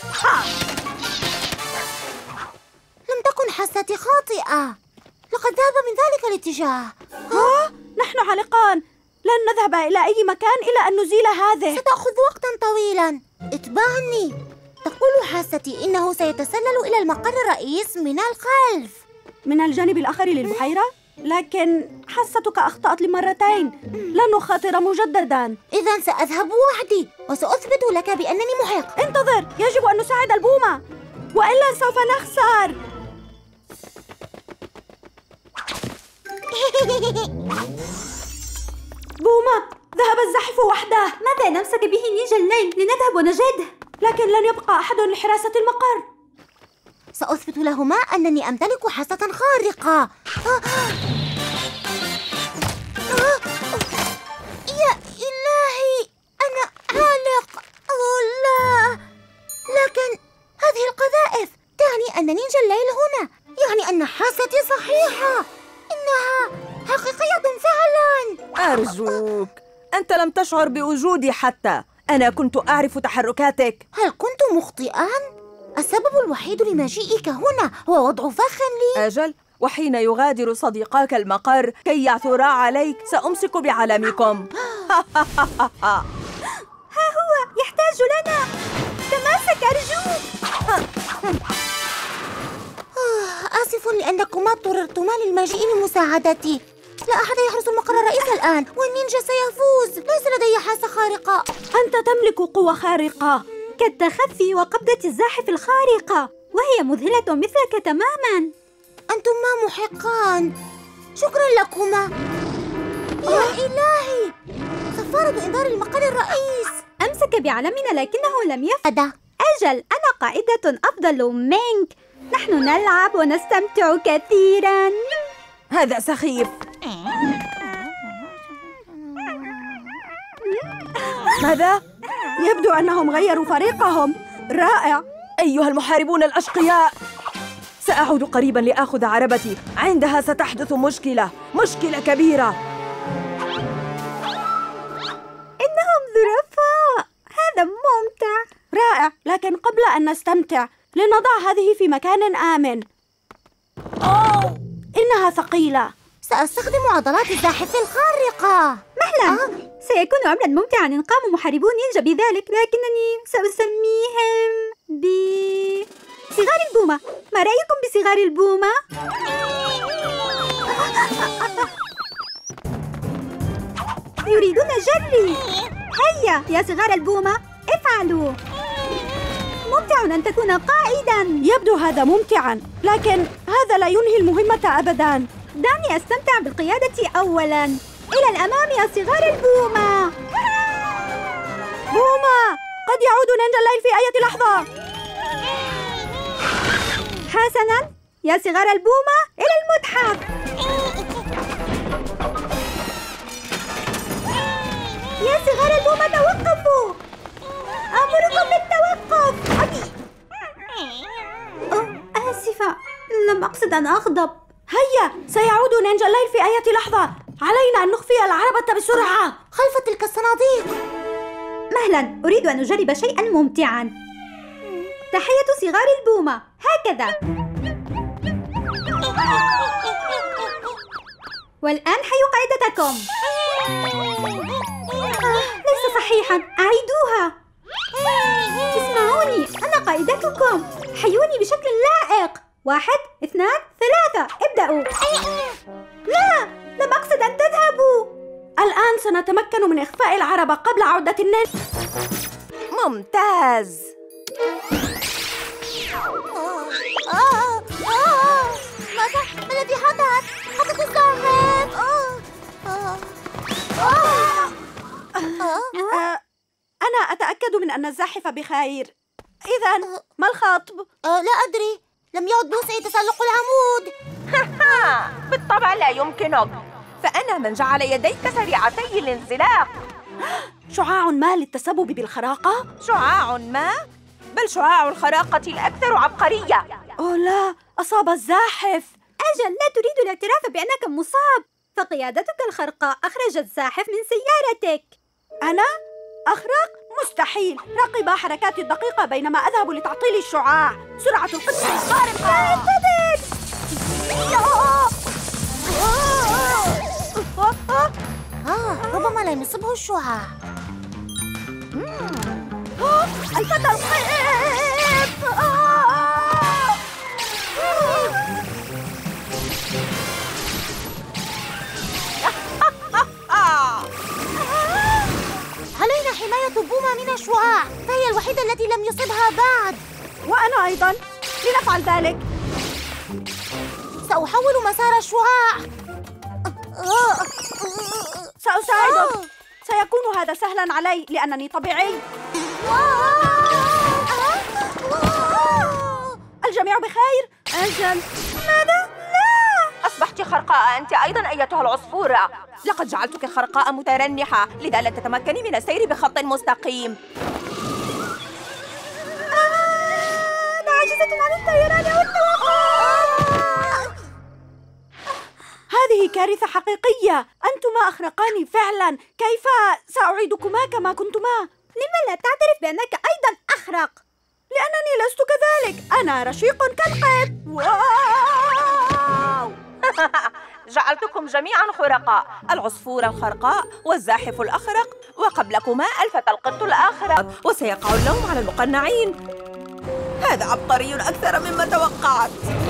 S1: لم تكن حاستي خاطئة، لقد ذهب من ذلك الاتجاه.
S2: ها؟ نحن عالقان، لن نذهب إلى أي مكان إلى أن نزيل هذه.
S1: ستأخذ وقتا طويلا. اتبعني. تقول حاستي إنه سيتسلل إلى المقر الرئيس من الخلف،
S2: من الجانب الآخر للبحيرة؟ لكن حستك أخطأت لمرتين. لن نخاطر مجددا.
S1: إذا سأذهب وحدي وسأثبت لك بأنني محق.
S2: انتظر، يجب أن نساعد البومة وإلا سوف نخسر. بومة، ذهب الزاحف وحده.
S3: ماذا نمسك به نيجي الليل؟ لنذهب ونجده.
S2: لكن لن يبقى أحد لحراسة المقر.
S1: سأثبت لهما أنني أمتلك حاسة خارقة. يا إلهي، أنا عالق. أوه لا، لكن هذه القذائف تعني أن نينجا الليل هنا، يعني أن حاستي صحيحة. إنها حقيقية فعلا.
S6: أرجوك، أنت لم تشعر بوجودي حتى. أنا كنت أعرف تحركاتك.
S1: هل كنت مخطئا؟ السبب الوحيد لمجيئك هنا هو وضع فخ لي.
S6: أجل، وحين يغادر صديقاك المقر كي يعثرا عليك سأمسك بعلمكم.
S3: ها هو يحتاج لنا. تماسك أرجوك.
S1: آسف لأنكما اضطررتما للمجيء لمساعدتي. لا أحد يحرس المقر الرئيس الآن، والنينجا سيفوز. ليس لدي حاسة خارقة.
S2: أنت تملك قوة خارقة
S3: كالتخفي وقبضة الزاحف الخارقة، وهي مذهلة مثلك تماماً.
S1: أنتما محقان، شكراً لكما. يا إلهي، صفارة إنذار المقر الرئيس.
S3: أمسك بعلمنا لكنه لم يفعل.
S1: أدا.
S3: أجل، أنا قائدة أفضل منك. نحن نلعب ونستمتع كثيراً.
S6: هذا سخيف. ماذا؟
S2: يبدو أنهم غيروا فريقهم. رائع.
S6: أيها المحاربون الأشقياء، سأعود قريباً لآخذ عربتي. عندها ستحدث مشكلة، مشكلة كبيرة.
S3: إنهم ظرفاء. هذا ممتع.
S2: رائع، لكن قبل أن نستمتع لنضع هذه في مكان آمن. أوه، إنها ثقيلة.
S1: سأستخدم عضلات الزاحف الخارقة.
S3: مهلا. أه؟ سيكون أمرا ممتعا إن قام محاربو نينجا بذلك، لكنني سأسميهم ب صغار البومة. ما رأيكم بصغار البومة؟ يريدون جري. هيا يا صغار البومة، افعلوا. ممتع أن تكون قائداً.
S2: يبدو هذا ممتعاً، لكن هذا لا ينهي المهمة أبداً.
S3: دعني أستمتع بالقيادة أولاً. إلى الأمام يا صغار البومة.
S2: بومة، قد يعود نينجا الليل في أي لحظة.
S3: حسناً يا صغار البومة، إلى المتحف. يا صغار البومة توقفوا. آمركم بالتوقف. أوه، آسفة، لم أقصد أن أغضب.
S2: هيا، سيعود نينجا الليل في أي لحظة. علينا أن نخفي العربة بسرعة
S1: خلف تلك الصناديق.
S3: مهلا، أريد أن أجرب شيئا ممتعا. تحية صغار البومة، هكذا. والآن حيوا قاعدتكم. آه، ليس صحيحا، أعيدوها. اسمعوني، أنا قائدتكم. حيوني بشكل لائق. واحد، اثنان، ثلاثة، ابدأوا. لا، لم أقصد أن تذهبوا.
S2: الآن سنتمكن من إخفاء العربة قبل عودة النيل.
S4: ممتاز.
S1: آه آه آه ماذا؟ ما الذي حدث؟ حدث الزاحف. آه آه آه
S2: آه، أنا أتأكد من أن الزاحف بخير. إذن ما الخطب؟
S1: آه لا أدري، لم يعد بوسعي تسلق العمود.
S4: بالطبع لا يمكنك، فأنا من جعل يديك سريعتي الانزلاق.
S2: شعاع ما للتسبب بالخراقة؟
S4: شعاع ما؟ بل شعاع الخراقة الأكثر عبقرية.
S2: أوه لا، أصاب الزاحف.
S3: أجل، لا تريد الاعتراف بأنك مصاب، فقيادتك الخرقاء أخرجت الزاحف من سيارتك.
S2: أنا؟ أخرق؟ مستحيل. راقب حركاتي الدقيقة بينما أذهب لتعطيل الشعاع. سرعة القطر الخارقة. انتبه!
S1: آه ربما لا يصبه الشعاع.
S2: الفتى الخيف!
S1: علينا حماية بومة من الشعاع، فهي الوحيدة التي لم يصبها بعد.
S2: وأنا أيضاً، لنفعل ذلك.
S1: سأحول مسار الشعاع.
S2: سأساعدك. سيكون هذا سهلاً علي لأنني طبيعي. الجميع بخير؟ أجل. ماذا؟ لا!
S4: أصبحت خرقاء أنت أيضاً أيتها العصفورة. لقد جعلتك خرقاء مترنحة، لذا لا تتمكني من السير بخط مستقيم.
S3: أنا عاجزة عن الطيران والتوقف.
S2: هذه كارثة حقيقية. أنتما أخرقاني فعلاً. كيف سأعيدكما كما كنتما؟
S3: لما لا تعترف بأنك أيضا أخرق؟
S2: لأنني لست كذلك. أنا رشيق كالقط. واو!
S4: جعلتكم جميعاً خرقاء، العصفورة الخرقاء والزاحف الأخرق، وقبلكما الفتى القط الأخرق، وسيقع اللوم على المقنعين. هذا عبقري أكثر مما توقعت.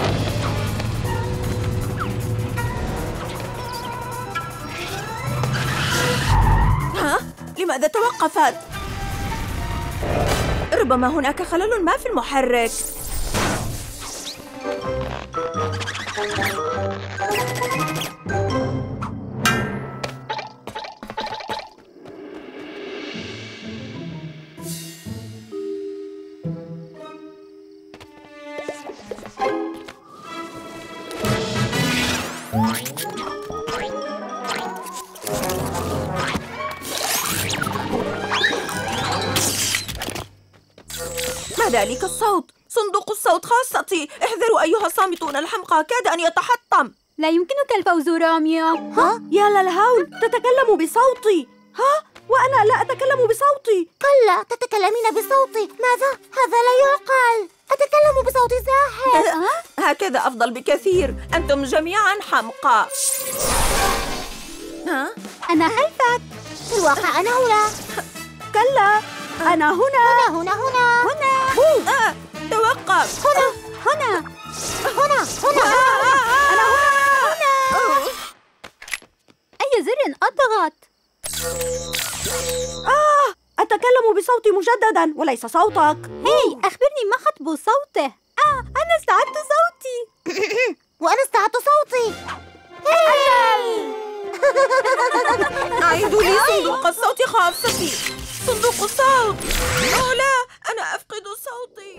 S4: ها؟ لماذا توقفت؟ ربما هناك خلل ما في المحرك. ما ذلك الصوت؟ صندوق الصوت خاصتي. احذروا أيها الصامتون الحمقى، كاد أن يتحطم.
S3: لا يمكنك الفوز روميو.
S2: ها؟ يا للهول، تتكلم بصوتي. ها؟ وأنا لا أتكلم بصوتي.
S1: كلا، تتكلمين بصوتي. ماذا؟ هذا لا يعقل. أتكلم بصوت زاحف.
S4: هكذا أفضل بكثير. أنتم جميعاً حمقى. ها؟
S3: أنا خلفك.
S1: في الواقع أنا هنا.
S2: كلا، أنا هنا.
S1: هنا هنا هنا.
S3: هنا.
S2: بو.
S4: آه، توقف.
S3: هنا هنا
S1: هنا هنا
S2: أنا هنا.
S3: أي زر أضغط؟
S2: آه أتكلم بصوتي مجددا وليس صوتك.
S3: هاي أخبرني ما خطب صوته. آه أنا استعدت صوتي.
S1: وأنا استعدت صوتي.
S4: أعيدوا لي صندوق الصوت خاصتي. صندوق الصوت. أوه لا، أنا أفقد صوتي.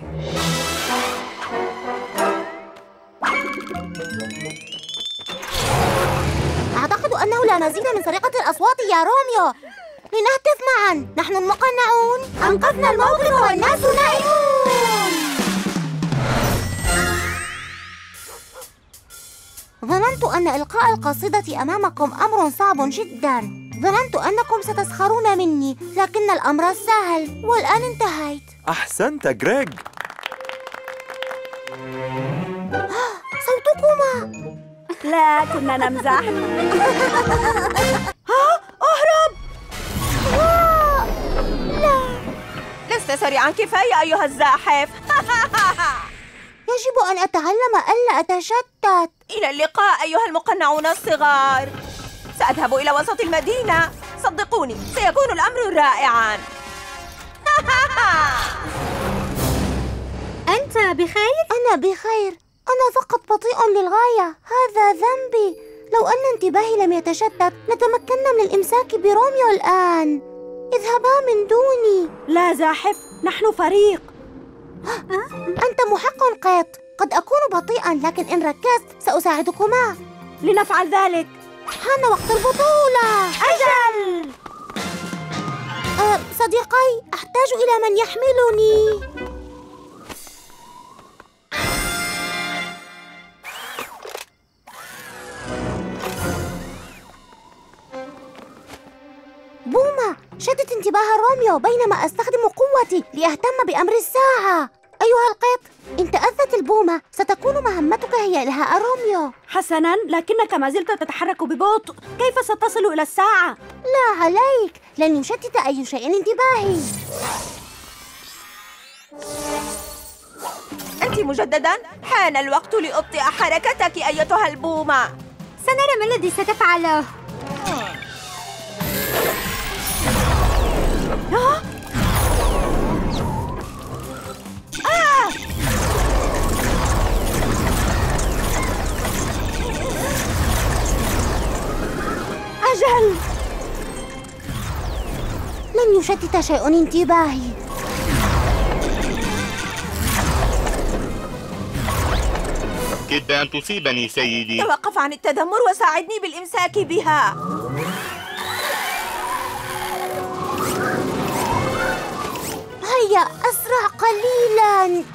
S1: أعتقد أنه لا مزيد من سرقة الأصوات يا روميو. لنهتف معا، نحن المقنعون أنقذنا الموقف والناس نائمون. ظننت أن إلقاء القصيدة أمامكم أمر صعب جدا. ظننت أنكم ستسخرون مني، لكن الأمر سهل والآن انتهيت.
S7: أحسنت غريغ.
S1: صوتكما.
S2: لا كنا نمزح. ها اهرب.
S4: لست سريعا كفاية أيها الزاحف.
S1: يجب أن أتعلم ألا أتشتت.
S4: إلى اللقاء أيها المقنعون الصغار. سأذهب إلى وسط المدينة. صدقوني سيكون الأمر رائعا.
S3: أنت بخير؟
S1: أنا بخير. أنا فقط بطيء للغاية. هذا ذنبي. لو أن انتباهي لم يتشتت لتمكنا من الإمساك بروميو الآن. اذهبا من دوني.
S2: لا زاحف، نحن فريق.
S1: أنت محق قط. قد أكون بطيئا، لكن إن ركزت سأساعدكما.
S2: لنفعل ذلك.
S1: حان وقت البطولة.
S2: أجل.
S1: أه صديقي، أحتاج إلى من يحملني. بوما، شدت انتباه روميو بينما أستخدم قوتي لأهتم بأمر الساعة. أيها القط، إن تأذت البومة ستكون مهمتك هي إلهاء روميو.
S2: حسناً، لكنك ما زلت تتحرك ببطء. كيف ستصل إلى الساعة؟
S1: لا عليك، لن يشتت أي شيء انتباهي.
S4: أنت مجددا حان الوقت لأبطئ حركتك أيتها البومة.
S3: سنرى ما الذي ستفعله.
S2: آه. آه. أجل.
S1: لن يشتت شيء انتباهي.
S5: كدت أن تصيبني سيدي.
S4: توقف عن التذمر وساعدني بالإمساك بها.
S1: هيا أسرع قليلاً.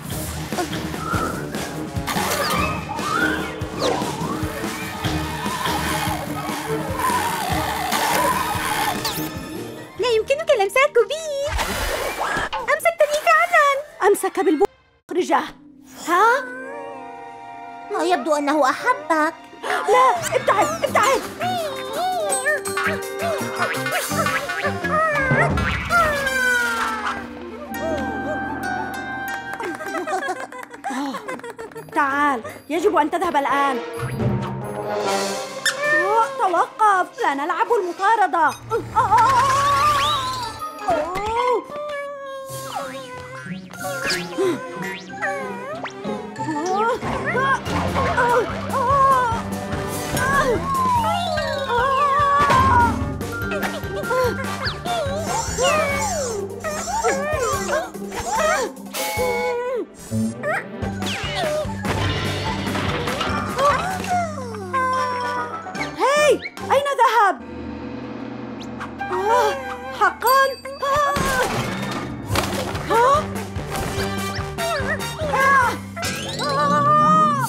S3: لا يمكنك الإمساك بي. أمسكتني فعلاً.
S2: أمسك بالمخرجة. ها؟
S1: يبدو أنه أحبك.
S2: لا، ابتعد ابتعد. تعال، يجب أن تذهب الآن. توقف، لا نلعب المطاردة. هاي، أين ذهب؟ آه، حقاً؟ آه. ها؟ آه. آه.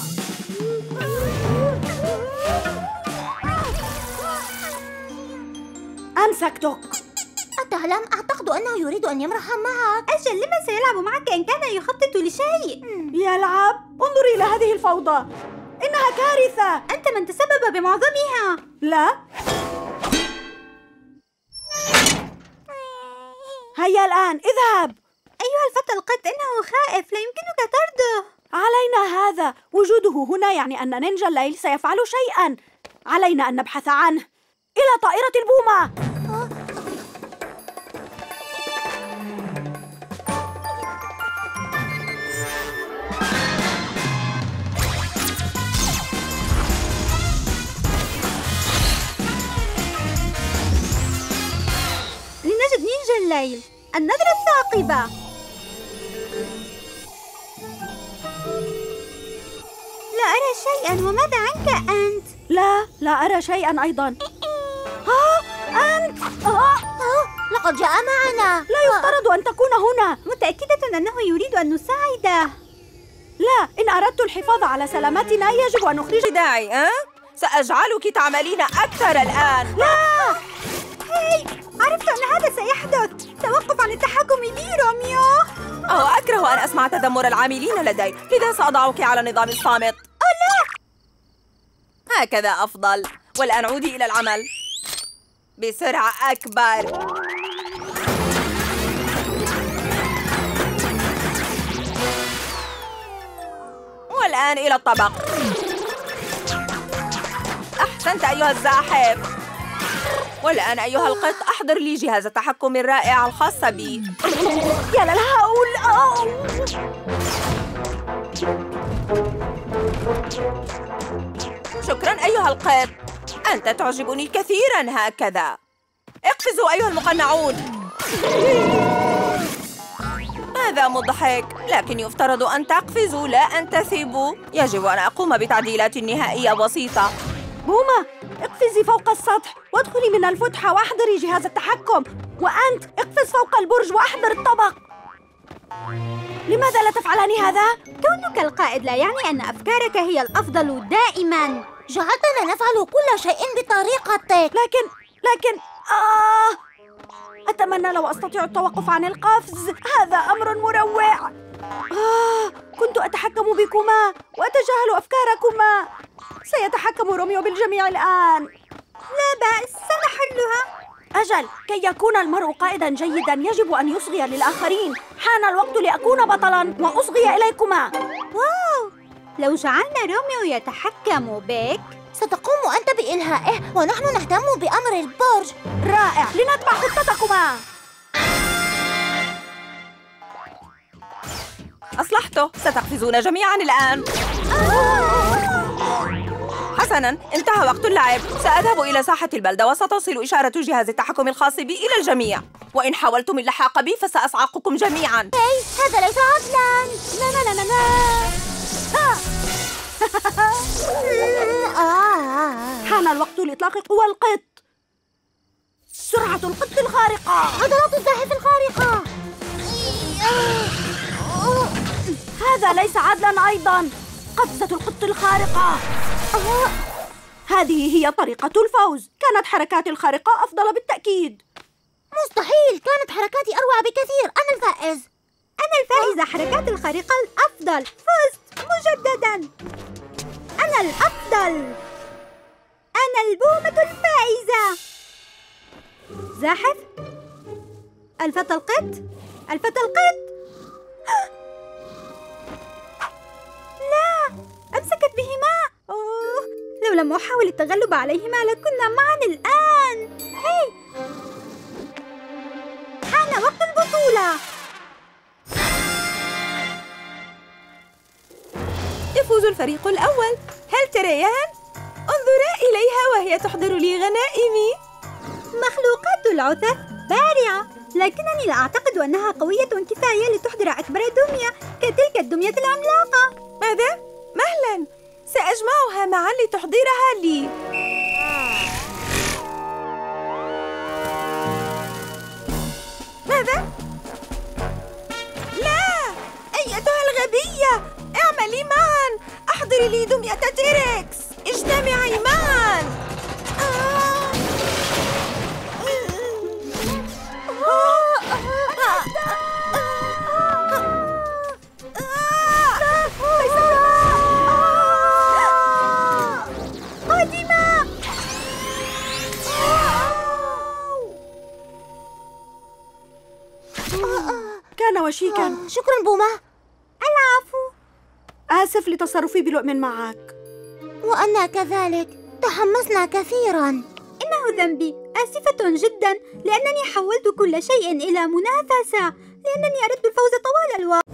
S2: أمسكتك.
S1: أتعلم، أعتقد أنه يريد أن يمرح معك.
S3: أجل، لما سيلعب معك إن كان يخطط لشيء؟
S2: يلعب؟ انظري إلى هذه الفوضى، إنها كارثة.
S3: أنت من تسبب بمعظمها.
S2: لا. هيا الآن، اذهب.
S3: أي أيها الفتى القط، إنه خائف، لا يمكنك طرده.
S2: علينا هذا. وجوده هنا يعني أن نينجا الليل سيفعل شيئاً. علينا أن نبحث عنه. إلى طائرة البومة.
S3: لنجد نينجا الليل. النظرة الثاقبة. لا أرى شيئاً. وماذا عنك أنت؟
S2: لا، لا أرى شيئاً أيضاً. ها، أنت! آه.
S1: لقد جاء معنا.
S2: لا يفترض أن تكون هنا.
S3: متأكدة أنه يريد أن نساعده.
S2: لا، إن أردت الحفاظ على سلامتنا يجب أن نخرج.
S4: داعي أه؟ سأجعلك تعملين أكثر الآن.
S3: لا! هاي! عرفت أن هذا سيحدث. توقف عن التحكم بي روميو.
S4: أوه، أكره أن أسمع تذمر العاملين لدي، لذا سأضعك على النظام الصامت.
S3: أوه لا!
S4: هكذا أفضل. والآن عودي إلى العمل بسرعة أكبر. والآن إلى الطبق. أحسنت أيها الزاحف. والآن أيها القط، أحضر لي جهاز التحكم الرائع الخاص بي.
S2: يا للهول.
S4: شكراً أيها القط، أنت تعجبني كثيراً هكذا. اقفزوا أيها المقنعون. هذا مضحك، لكن يفترض أن تقفزوا لا أن تثبوا. يجب أن أقوم بتعديلات نهائية بسيطة.
S2: بومة، اقفزي فوق السطح وادخلي من الفتحة واحضري جهاز التحكم. وأنت اقفز فوق البرج واحضر الطبق. لماذا لا تفعلان هذا؟
S3: كونك القائد لا يعني أن أفكارك هي الأفضل دائماً.
S1: جعلتنا نفعل كل شيء بطريقتك.
S2: لكن لكن آه أتمنى لو أستطيع التوقف عن القفز. هذا أمر مروع. آه كنت أتحكم بكما وأتجاهل أفكاركما. سيتحكم روميو بالجميع الآن.
S3: لا بأس، سنحلها.
S2: أجل، كي يكون المرء قائداً جيداً يجب أن يصغي للآخرين. حان الوقت لأكون بطلاً وأصغي إليكما.
S3: واو! لو جعلنا روميو يتحكم بك
S1: ستقوم أنت بإلهائه ونحن نهتم بأمر البرج.
S2: رائع، لنتبع خطتكما.
S4: أصلحته، ستقفزون جميعاً الآن. حسناً، انتهى وقت اللعب. سأذهب إلى ساحة البلدة وستصل إشارة جهاز التحكم الخاص بي إلى الجميع. وإن حاولتم اللحاق بي فسأصعقكم جميعاً.
S1: هاي، هذا ليس عدلاً.
S2: لا لا لا لا لا.
S1: آه.
S2: حان الوقت لإطلاق قوى القط. سرعة القط الخارقة.
S1: عضلات الزاحف الخارقة.
S2: هذا ليس عدلاً أيضاً. قفزة القط الخارقة. هذه هي طريقة الفوز. كانت حركاتي الخارقة أفضل بالتأكيد.
S1: مستحيل، كانت حركاتي أروع بكثير. أنا الفائز.
S3: أنا الفائزة. حركات الخارقة الأفضل. فزت مجدداً. أنا الأفضل. أنا البومة الفائزة. زاحف، الفتى القط، الفتى القط. لا، أمسكت بهما. أوه، لو لم أحاول التغلب عليهما لكنا معا الآن. هاي، حان وقت البطولة.
S4: يفوز الفريق الأول. هل تريان؟ انظرا إليها وهي تحضر لي غنائمي.
S3: مخلوقات العثث بارعة، لكنني لا أعتقد أنها قوية كفاية لتحضر أكبر دمية كتلك الدمية العملاقة.
S4: ماذا؟ مهلاً، سأجمعها معاً لتحضيرها لي. ماذا؟ لا، أيتها الغبية، اعملي معاً. أحضري لي دمية تيركس. اجتمعي معاً. آه.
S2: شيكا.
S1: آه، شكرا بومة.
S3: العفو.
S2: آسف لتصرفي بلؤم معك.
S1: وأنا كذلك، تحمسنا كثيرا.
S3: إنه ذنبي، آسفة جدا لأنني حولت كل شيء إلى منافسة، لأنني أردت الفوز طوال الوقت.